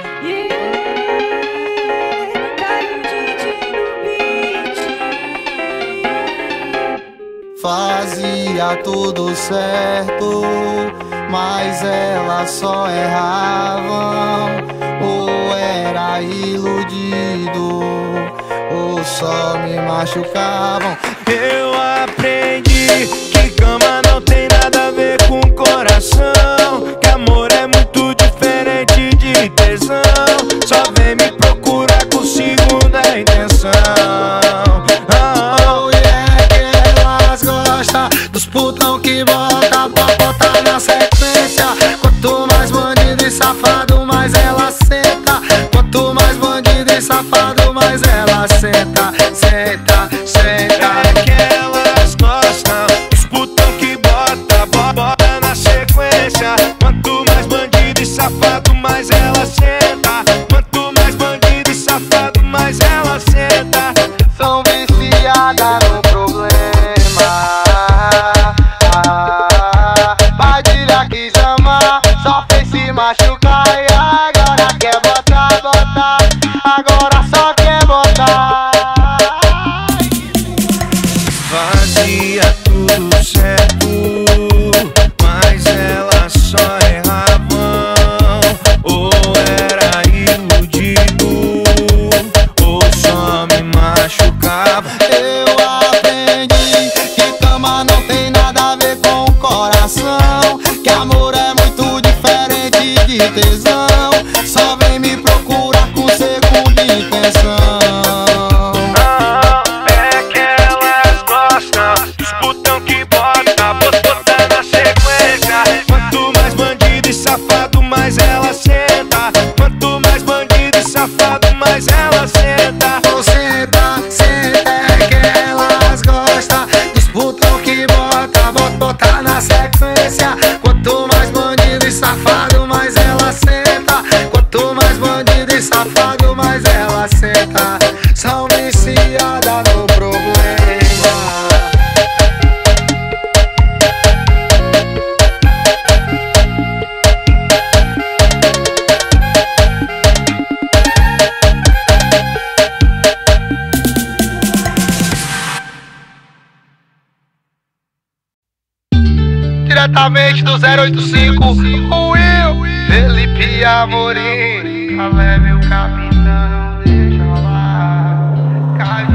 Fazia tudo certo, mas elas só erravam. Ou era iludido, ou só me machucavam. Eu aprendi que cama não tem nada a ver com coração, que amor é muito diferente de tesão. Só vem me procurar com segunda intenção. Oh, yeah, que elas gostam dos putão que bota pra botar na sequência. Quanto mais bandido e safado, mais ela senta. Quanto mais bandido e safado, mais ela senta. Senta, senta. É que elas gostam dos putão que bota, bota na sequência. Quanto mais bandido e safado, mais ela senta. Quanto mais bem safado, mas ela senta. São viciada no problema. Diretamente do zero oito cinco, o Will, Felipe Amorim. Caleb, o capitão, deixa lá, cai.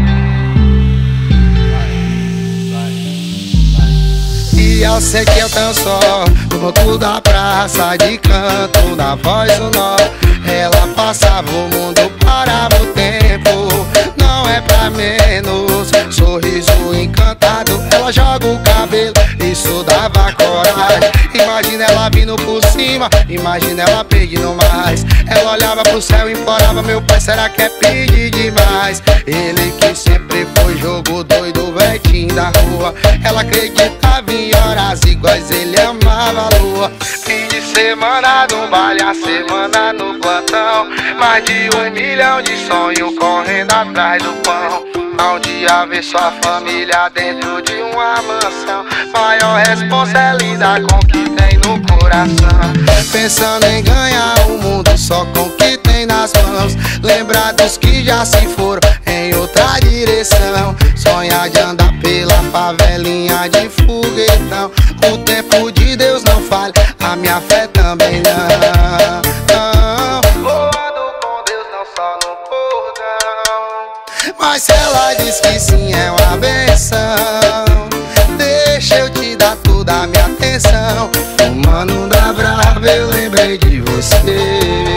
E eu sei que eu tão só, no banco da praça, de canto, na voz do nó. Ela passava o mundo, parava o tempo, não é pra menos. Sorriso encantado, ela joga o cabelo, isso dava coragem. Imagina ela vindo por cima, imagina ela pedindo mais. Ela olhava pro céu e implorava, meu pai, será que é pedir demais? Ele que sempre foi jogo doido, vetinho da rua. Ela acreditava em horas iguais, ele amava a lua. Fim de semana no baile, a semana no plantão. Mais de um milhão de sonhos correndo atrás do pão. Um dia ver sua família dentro de uma mansão. Maior responsa é lidar com o que tem no coração. Pensando em ganhar o mundo só com o que tem nas mãos. Lembrar dos que já se foram em outra direção. Sonhar de andar pela favelinha de foguetão. O tempo de Deus não falha, a minha fé também não, não. Voando com Deus não só no cordão. Mas se ela diz que sim é uma benção, deixa eu te dar toda a minha atenção. O mano da brava, eu lembrei de você.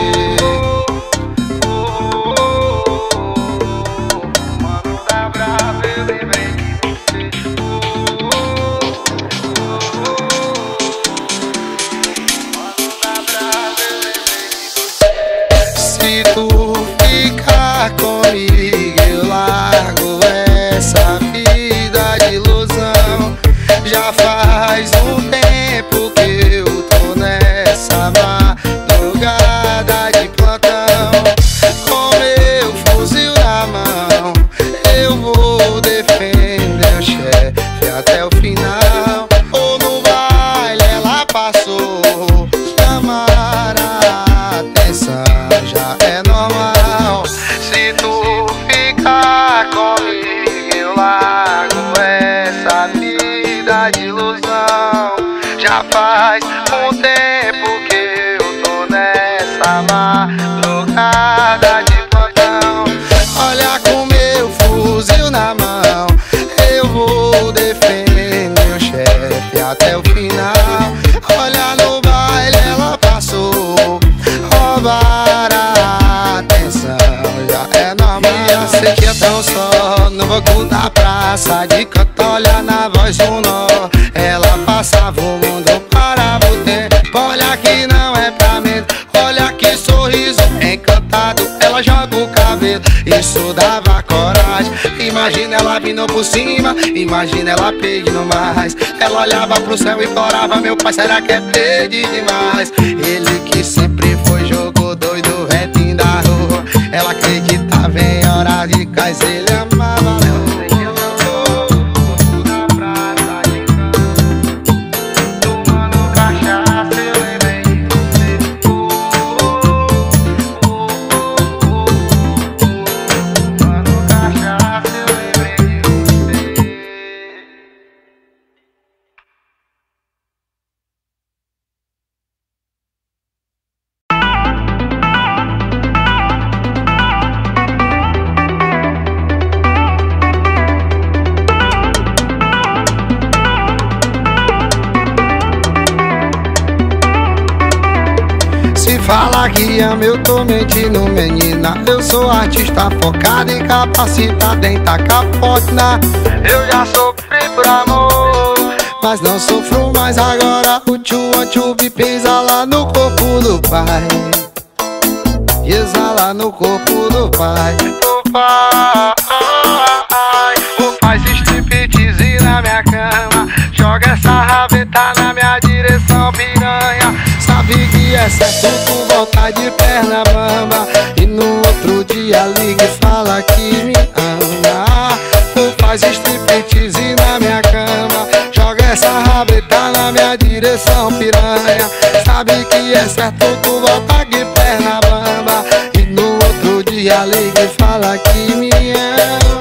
Se tu ficar comigo, eu largo essa vida de ilusão. Já faz um tempo que eu tô nessa madrugada de plantão. Com meu fuzil na mão, eu vou defender o chefe até o final. Ou no baile ela passou, chamar a atenção já é normal. Se tu ficar comigo, eu largo essa vida de ilusão. Já faz um tempo que eu tô nessa madrugada de plantão. Olha com meu fuzil na mão, eu vou defender meu chefe até o final. Olha no baile ela passou, roubar a atenção já é normal. E eu sei que eu tão só, no banco da praça, de canto, olha na voz do nó. Ela passava o mundo, parava o tempo. Olha que não é pra medo, olha que sorriso encantado. Ela joga o cabelo, isso dava coragem. Imagina ela vindo por cima, imagina ela pedindo mais. Ela olhava pro céu e implorava, meu pai, será que é pedir demais? Ele que sempre foi jogo doido, retinho da rua. Ela acreditava em horas de cais, ele amava a lua. Fala que ama, eu tô mentindo, menina. Eu sou artista focado e capacitado em tacar forte na. Eu já sofri por amor, mas não sofro mais agora. O tchuan tchubi pisa lá no corpo do pai, e exala no corpo do pai. O pai, o pai se striptease na minha cama, joga essa rabeta na minha direção, piranha. Sabe que é é certo tu voltar de perna bamba e no outro dia liga e fala que me ama. Tu faz striptease na minha cama, joga essa rabeta na minha direção, piranha. Sabe que é certo tu voltar de perna bamba e no outro dia liga e fala que me ama.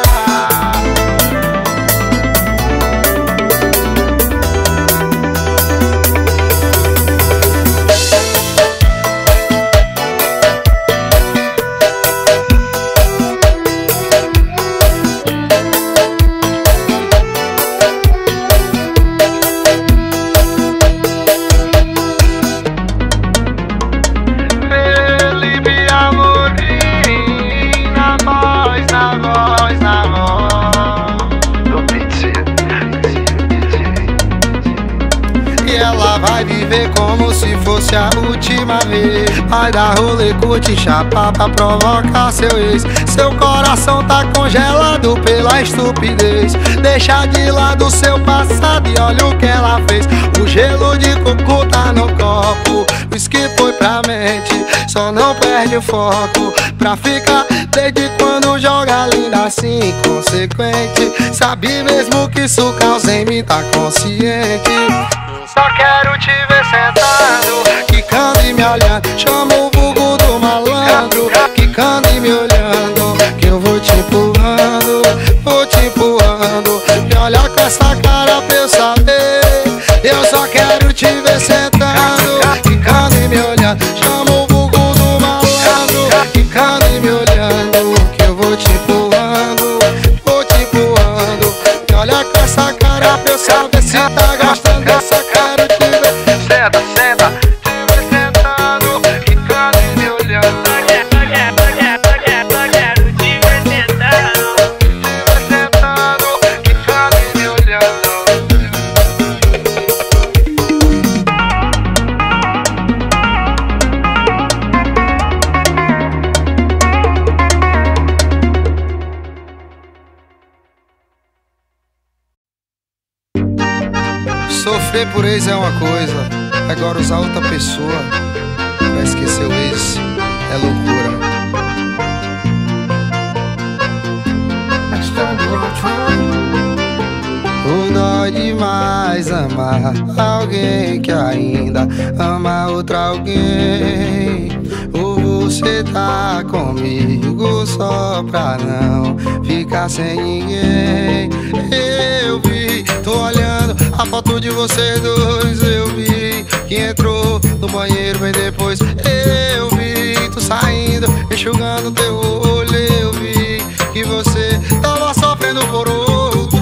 Vai viver como se fosse a última vez. Vai dar rolê, curte, chapa pra provocar seu ex. Seu coração tá congelado pela estupidez. Deixa de lado seu passado e olha o que ela fez. O gelo de coco tá no copo, o whisky foi pra mente. Só não perde o foco pra ficar desde quando joga linda assim, inconsequente. Sabe mesmo que isso causa em mim, tá consciente. Só quero te ver sentado, quicando e me olhando. Chama o vulgo do malandro, quicando e me olhando. Que eu vou te empurrando, vou te empurrando. Me olha com essa cara pra eu saber. Eu só quero te ver sentado, quicando e me olhando. Chama o vulgo do malandro, quicando e me olhando. Que eu vou te empurrando, vou te empurrando. Me olha com essa cara pra eu saber se tá gostando dessa cara. Senta, senta, te ver sentado, quicando e me olhando. Quero te ver sentado, te ver sentado, quicando e me olhando. Sofrer por ex é uma coisa, agora usar outra pessoa pra esquecer o ex é loucura. O dói demais amar alguém que ainda ama outra alguém. Ou você tá comigo só pra não ficar sem ninguém. Eu vi, tô olhando a foto de vocês dois. Eu vi que entrou no banheiro bem depois. Eu vi tu saindo, enxugando teu olho. Eu vi que você tava sofrendo por outro.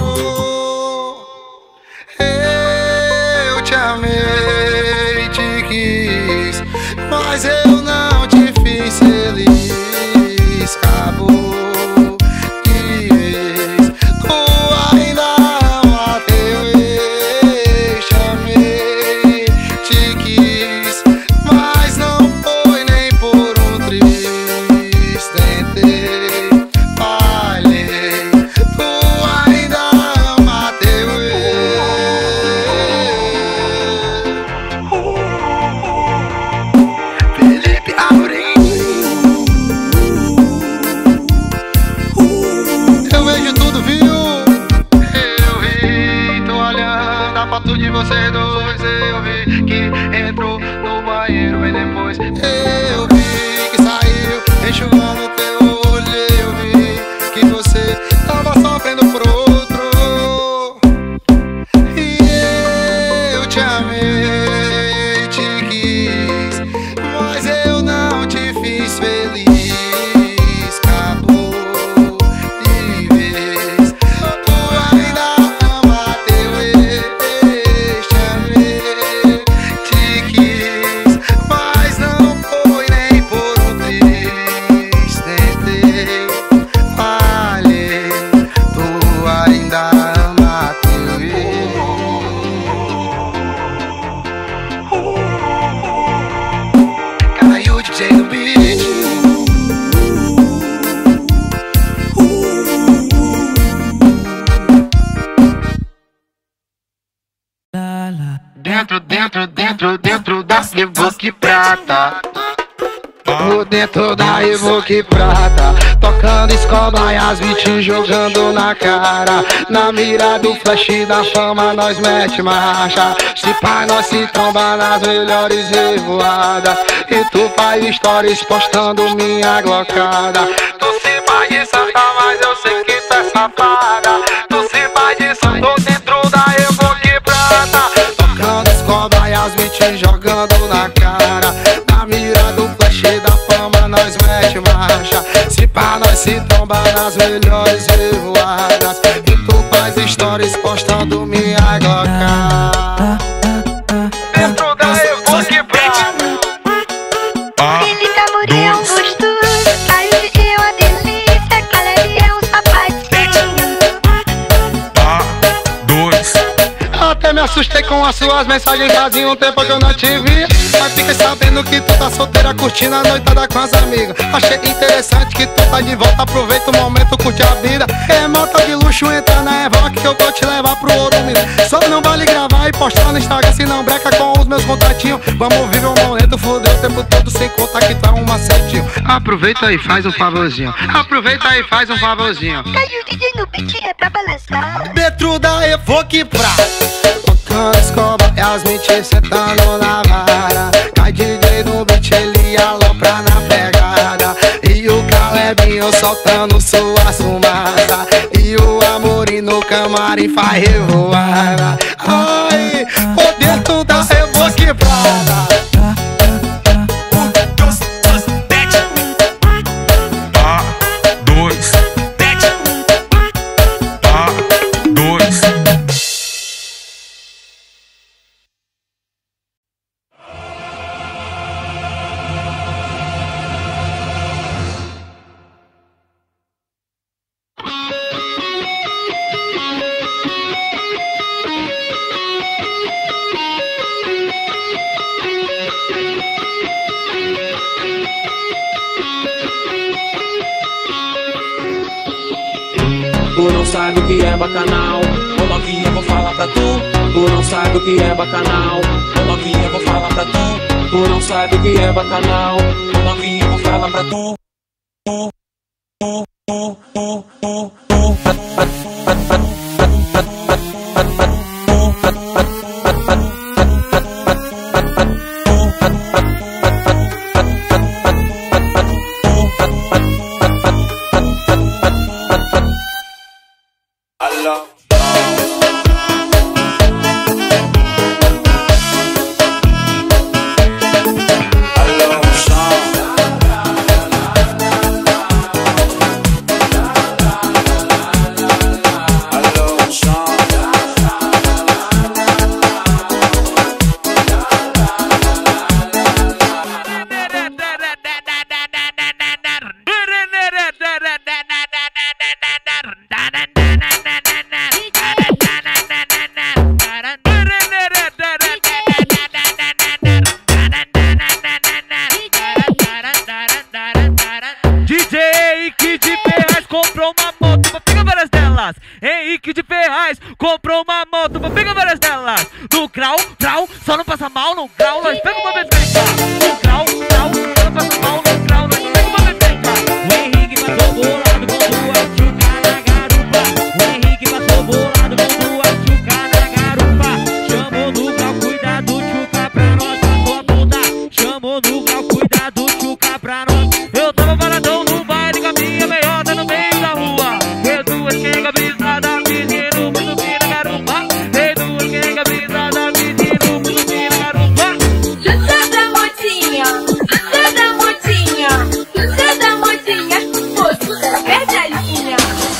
Eu te amei, te quis, mas eu não te fiz feliz. Acabou de vez. Tu ainda ama teu ex. Chamei, te quis, mas não foi nem por um triz. Tentei, falhei. Tu ainda ama teu ex. Felipe Amorim. Eu vejo tudo, viu? Eu vi, tô olhando a foto de vocês dois. Eu vi que entrou no banheiro bem depois. Eu vi que saiu, enxugando teu olho. Eu vi que você tava sofrendo por outro. E eu te amei, te quis, mas eu não te fiz feliz. Acabou de vez. Tu ainda ama teu ex. Chamei, te quis, mas não foi nem por um triz. Tentei, falhei. Tu ainda ama teu ex. Caiu o D J no beat. Dentro, dentro, dentro, dentro da Evoque Prata. Por dentro da Evoque Prata, tocando escoba e as beats jogando na cara. Na mira do flash da fama nós mete marcha. Se pá nós se tromba nas melhores revoadas. E tu faz stories postando minha glocada. Tu se faz de santa, mas eu sei que tu é safada. Tu se faz de santa, tô dentro da Evoque Prata, tocando escoba e as beats jogando na cara. Na mira do flash da fama nós mete marcha. Se pá nós se tromba nas melhores revoadas. E tu faz stories postando minha glocada. Dentro da Evoque Prata. Ele tá muito gostoso, aí é uma delícia. Caleb é um sapatinho. Até me assustei com as suas mensagens, fazia um tempo que eu não te via. Mas fiquei sabendo que tu tá solteira, curtindo a noitada com as amigas. Achei interessante que tu tá de volta, aproveita o momento, curte a vida. É moto de luxo, entra na Evoque que eu vou te levar pro Ouro Minas. Só não vale gravar e postar no Instagram, se não breca com os meus contatinhos. Vamos viver um momento, fudeu o tempo todo sem contar que tá um macetinho. Aproveita e faz um favorzinho, aproveita e faz um favorzinho. Caiu o D J no beat, é pra balançar. Dentro da Evoque Prata, tocando escoba e as mentes sentando na vara. Cai D J no beat, ele alopra na pegada. E o Calebinho soltando sua fumaça. E o Amorim no camarim faz revoada. Ai, por dentro da Evoque Prata. Tu não sabe o que é bacanal, ô novinha, vou falar pra tu. Tu não sabe o que é bacanal, ô novinha, vou falar pra tu. Tu não sabe o que é bacanal, ô novinha, vou falar pra tu. Tu, tu, tu, tu, tu, tu, Henrique de Ferraz comprou uma moto, vou pegar várias delas. No grau, grau, só não passa mal no grau, nós pega uma vez brincar. No grau, grau, só não passa mal no grau, nós pega uma vez brincar. O Henrique passou bolado com duas chuca na garupa. O Henrique passou bolado com duas chuca na garupa. Chamou no grau, cuidado, chuca pra nós, passou a bunda. Chamou no grau, cuidado, chuca pra nós. Eu tava paradão no baile com a minha meiota no meio da rua. Eu duas quenga brisada, pedindo pro subir na garupa. Eu duas quenga brisada, pedindo pro subir na garupa. José da Motinha, José da Motinha, José da Motinha, moço, perde a linha.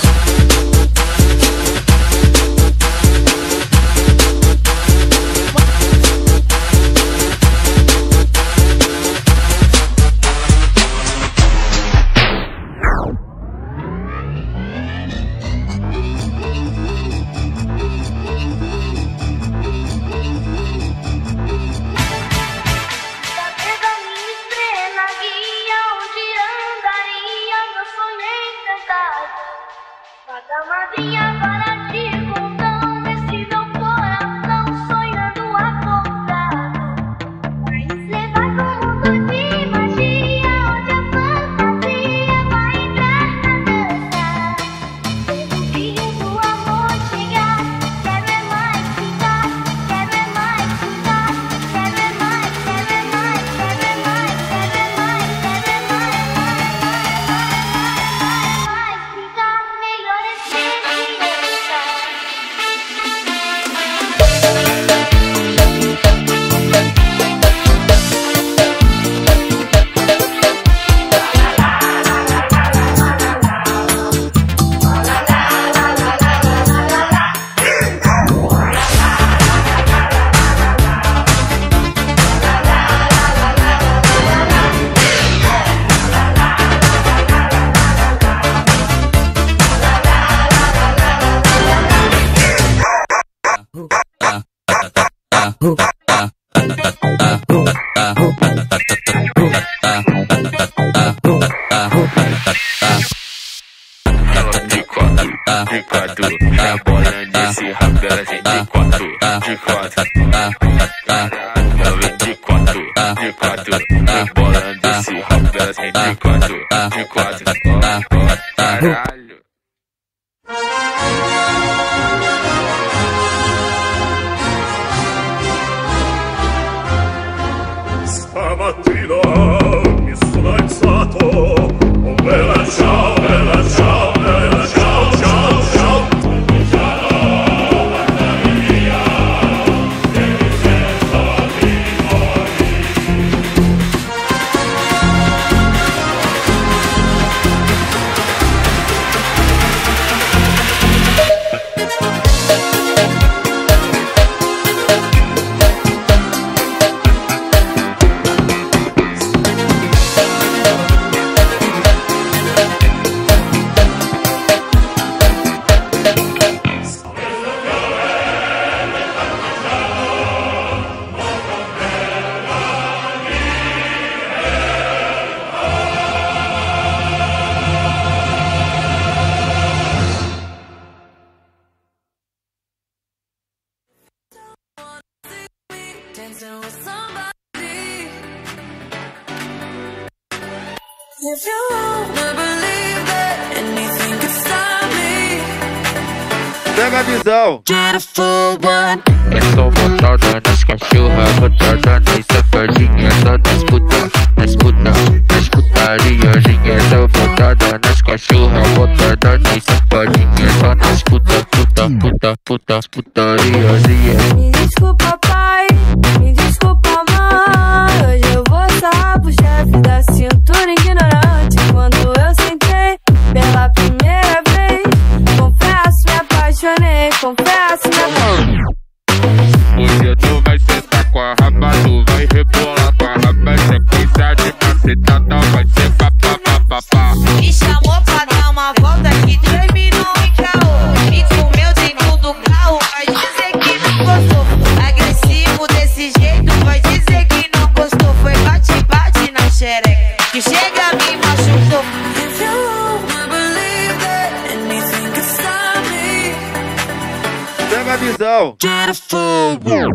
Madrinha para de condão, esse meu coração sonhando acordado. Mas De quatro, de quatro, rebolando esse rabo, ela vem de quatro, de quatro. Ela vem de quatro, de quatro, rebolando esse rabo, ela vem de quatro, de quatro. Caralho. Stamattina mi sono alzato, oh bella ciao, bella ciao, bella ciao, ciao, ciao. Partigiano, portami via, che mi sento di If you wanna believe that anything could stop me, pega a visão. get a full one. É só botada nas cachorras, botada nas safadinhas, só nas puta, nas puta, nas putariazinhas. É só botada nas cachorras, botada nas safadinhas, só nas puta, puta, puta, puta, putariazinhas. Me desculpa, pai, me desculpa, mãe. Hoje eu vou sarrar pro chefe da cintura ignorante. Quando eu sentei pela primeira vez, confesso, me apaixonei, confesso, me apaixonei. Hoje tu vai sentar com a raba, tu vai rebolar com a raba. Se precisar de macetada, vai ser papapá. Me chamou pra dar uma volta que terminou em caô. Me comeu dentro do carro, vai dizer que não gostou. Agressivo desse jeito, vai dizer que não gostou. Foi bate-bate na xereca, que chega a me machucou. If you wanna believe that anything could stop me, Pega a visão. get a full one.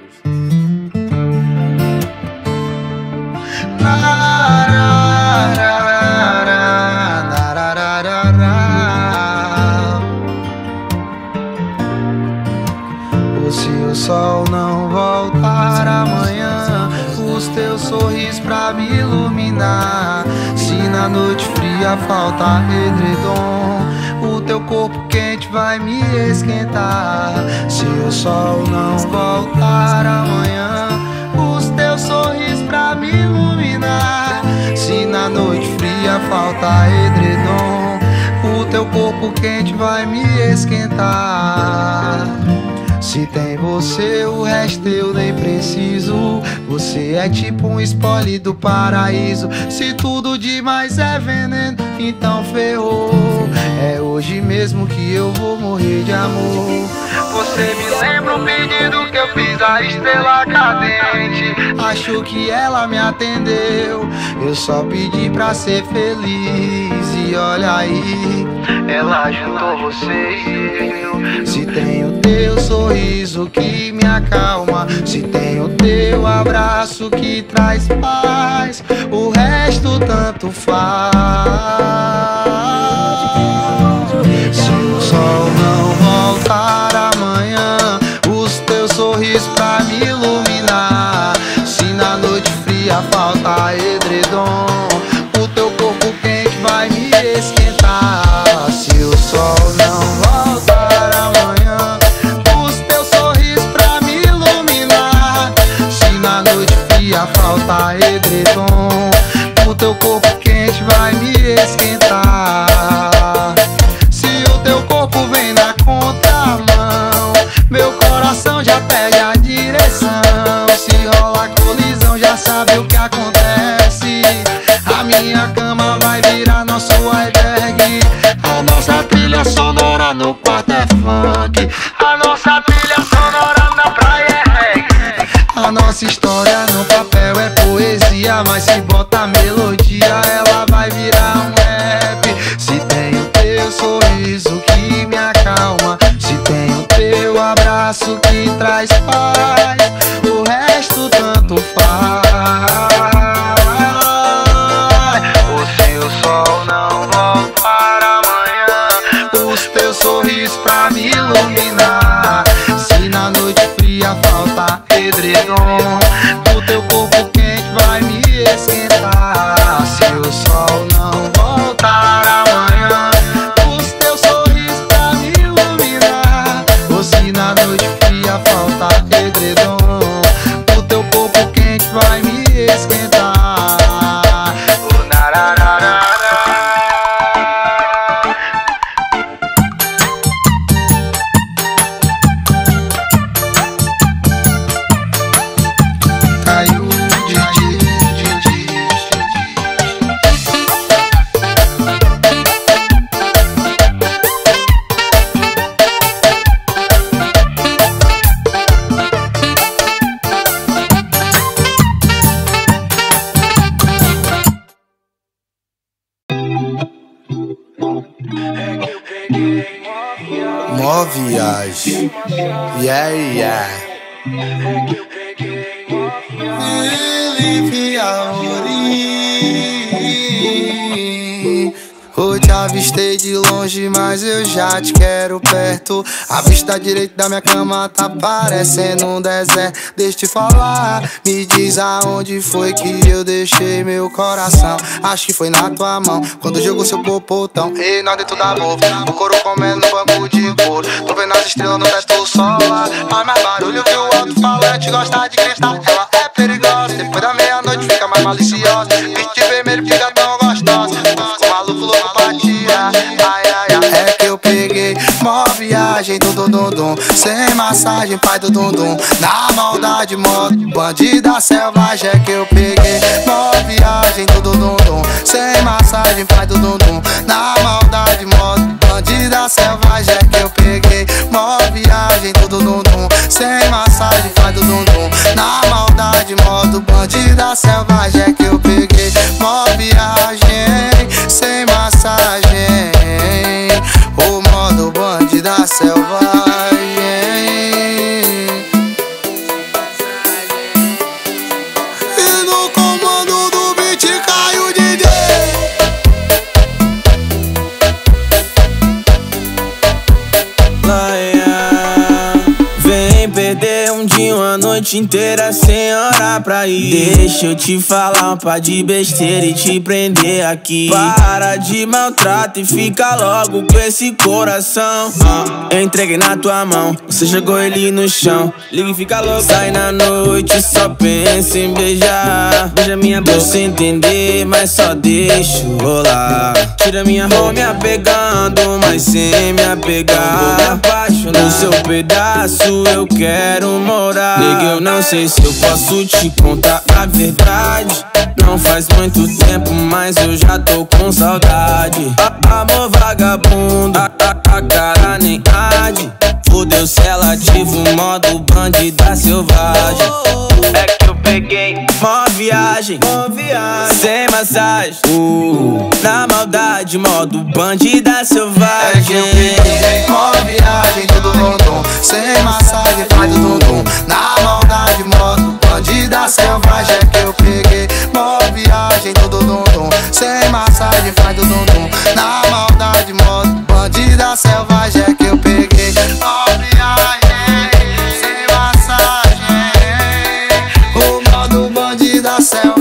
Se o sol não voltar amanhã, os teus sorrisos pra me iluminar. Se na noite fria falta edredom, o teu corpo quente vai me esquentar. Se o sol não voltar amanhã, os teus sorrisos pra me iluminar. Se na noite fria falta edredom, o teu corpo quente vai me esquentar. Se tem você, o resto eu nem preciso. Você é tipo um spoiler do paraíso. Se tudo demais é veneno, então ferrou. É hoje mesmo que eu vou morrer de amor. Você me lembra o pedido que eu fiz à estrela cadente. Acho que ela me atendeu. Eu só pedi pra ser feliz. E olha aí, ela juntou você e eu. Se tem o teu sorriso que me acalma, se tem o teu abraço que traz paz, o resto tanto faz. Se o sol não voltar amanhã, os teus sorrisos pra me iluminar. Se na noite fria falta edredom, o teu corpo quente vai me esquentar. Se o sol não voltar amanhã, os teus sorrisos pra me iluminar. Se na noite fria falta edredom, o teu corpo quente vai me esquentar. Se o teu corpo vem na contramão, meu coração já perde a direção. Se rola colisão, já sabe o que acontece. A minha cama vai virar nosso albergue. A nossa trilha sonora no quarto é funk. A nossa trilha sonora na praia é reggae. A nossa história no papel é poesia, mas se bota melodia, ela vai virar um rap. Se tem o teu sorriso que me acalma, se tem o teu abraço que traz paz, o resto tanto faz. Se o sol não voltar amanhã, os teus sorrisos pra me iluminar. Se na noite fria falta edredom, o teu corpo quente vai me esquentar. Se o sol não voltar amanhã, os teus sorrisos pra me iluminar. Ou se na noite fria falta edredom, o teu corpo quente vai me esquentar. Mó viagem, yeah, yeah. Felipe Amorim. Eu te avistei de longe, mas eu já te quero perto. A vista direita da minha cama tá parecendo um deserto. Deixa eu te falar, me diz aonde foi que eu deixei meu coração. Acho que foi na tua mão, quando jogou seu popotão. E nós dentro da boca, o couro comendo no banco de couro. Tô vendo as estrelas no teto solar. Faz mais barulho que o alto-falante gosta de gritar. Ela é perigosa, depois da meia-noite fica mais maliciosa. Vinte vermelho fica tão gostosa, ficou maluco, louco pra tirar. Ai, ai, ai, é que eu peguei mó viagem do dum dum dum, sem massagem, pai do dum dum. Na maldade, moto, bandida selvagem. É que eu peguei mó viagem do dum dum dum, sem massagem, pai do dum dum. Na maldade, moto, bandida selvagem. É que eu peguei mó viagem do dum dum dum, sem massagem, pai do dum dum. Na maldade, modo bandida selvagem. É que eu peguei mó viagem, sem massagem, o modo bandida selvagem. Não de uma noite inteira sem hora pra ir. Deixa eu te falar um par de besteira e te prender aqui. Para de maltrato e fica logo com esse coração. ah, Eu entreguei na tua mão, você jogou ele no chão. Liga e fica louco. Sai na noite, só pensa em beijar. Beija minha boca sem entender, mas só deixa rolar. Tira minha mão me apegando, mas sem me apegar. Me apaixonar. No seu pedaço eu quero morar. Nega, eu não sei se eu posso te contar a verdade. Não faz muito tempo, mas eu já tô com saudade. a Amor vagabundo, a, a, a cara nem arde. Fudeu se ela ativa o modo bandida selvagem. É que eu peguei mó viagem, sem massagem, uh, na maldade, modo bandida selvagem. É que eu peguei mó viagem, tudo dum-dum, sem massagem, faz o dum-dum, na maldade, modo bandida selvagem. É que eu peguei mó viagem, tudo dum-dum, sem massagem, faz o dum-dum, na maldade, modo bandida selvagem. É que eu peguei mó viagem, sem massagem, o modo bandida selvagem.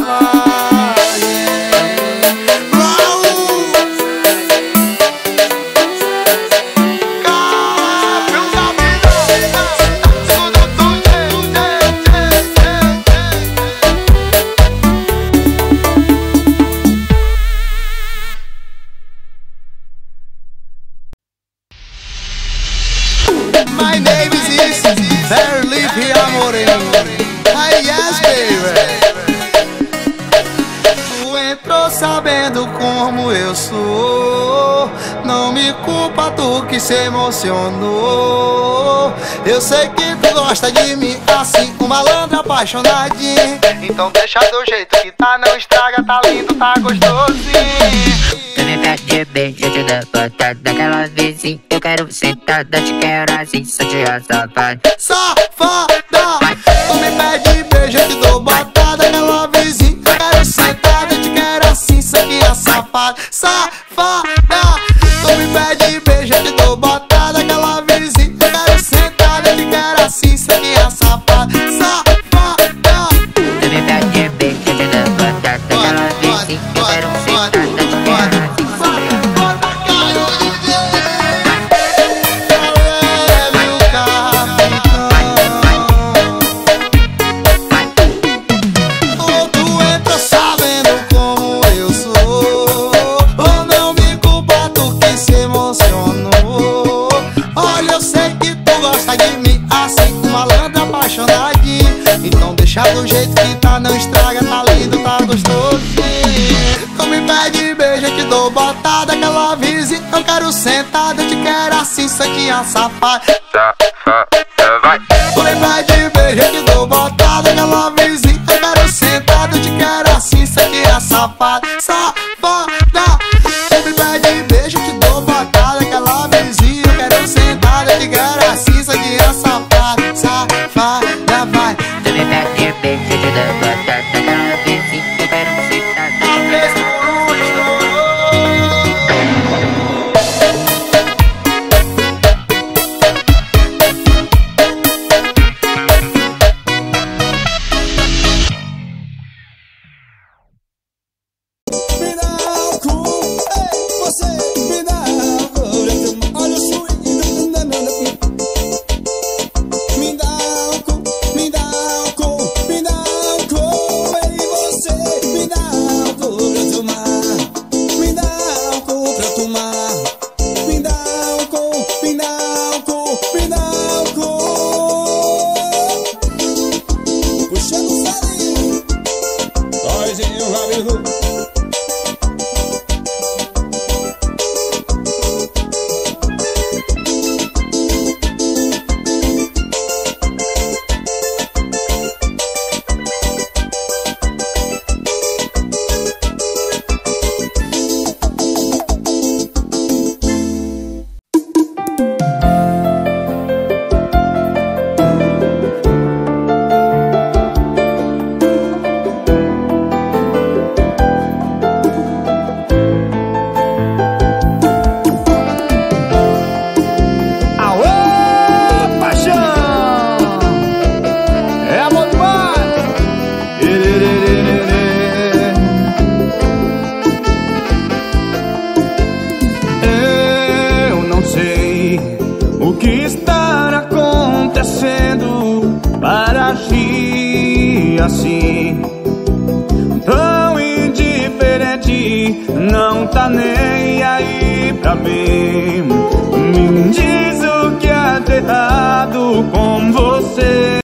My name is Felipe Amorim. Hi, yes, baby. Tu entrou sabendo como eu sou. Não me culpa, tu que se emocionou. Eu sei que tu gosta de mim assim, um malandro apaixonadinho. Então deixa do jeito que tá, não estraga, tá lindo, tá gostosinho. Tu me pede beijo, eu te dou botada daquela vizinha. Eu quero sentada, te quero assim, só te safada. Safada, tu me pede beijo, eu te dou botada daquela vizinha. Eu quero sentada, eu te quero assim, só que é safada. Safada, tu me pede beijo, eu te dou botada daquela vizinha. Eu quero sentada, eu te quero assim, só que é safada. Safada, tu me pede beijo, eu te dou botada daquela vizinha. Eu quero sentada, eu te quero assim. então deixa do jeito que tá, não estraga, tá lindo, tá gostosinho. Tu me pede beijo, eu te dou botada aquela vizinha. Eu quero sentada, eu te quero assim, isso aqui é safada. Tu me pede beijo, eu te dou botada aquela vizinha. Eu quero sentada, eu te quero assim, isso aqui é safada. Safada, tu me pede beijo, eu te dou botada aquela vizinha. Eu quero sentada, eu te quero assim, isso aqui é safada. Safada, vai. Tu me pede beijo, eu te dou botada daquela vizinha. Eu quero sentada. agir assim, tão indiferente, não tá nem aí pra mim. Me diz o que é de errado com você.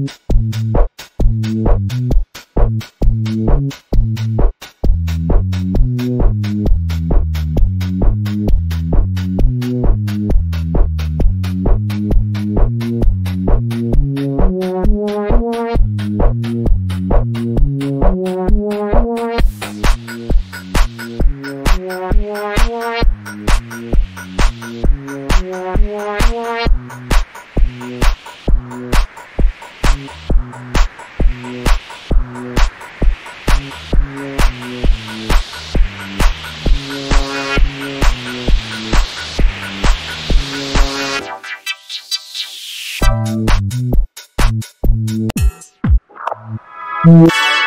Yeah.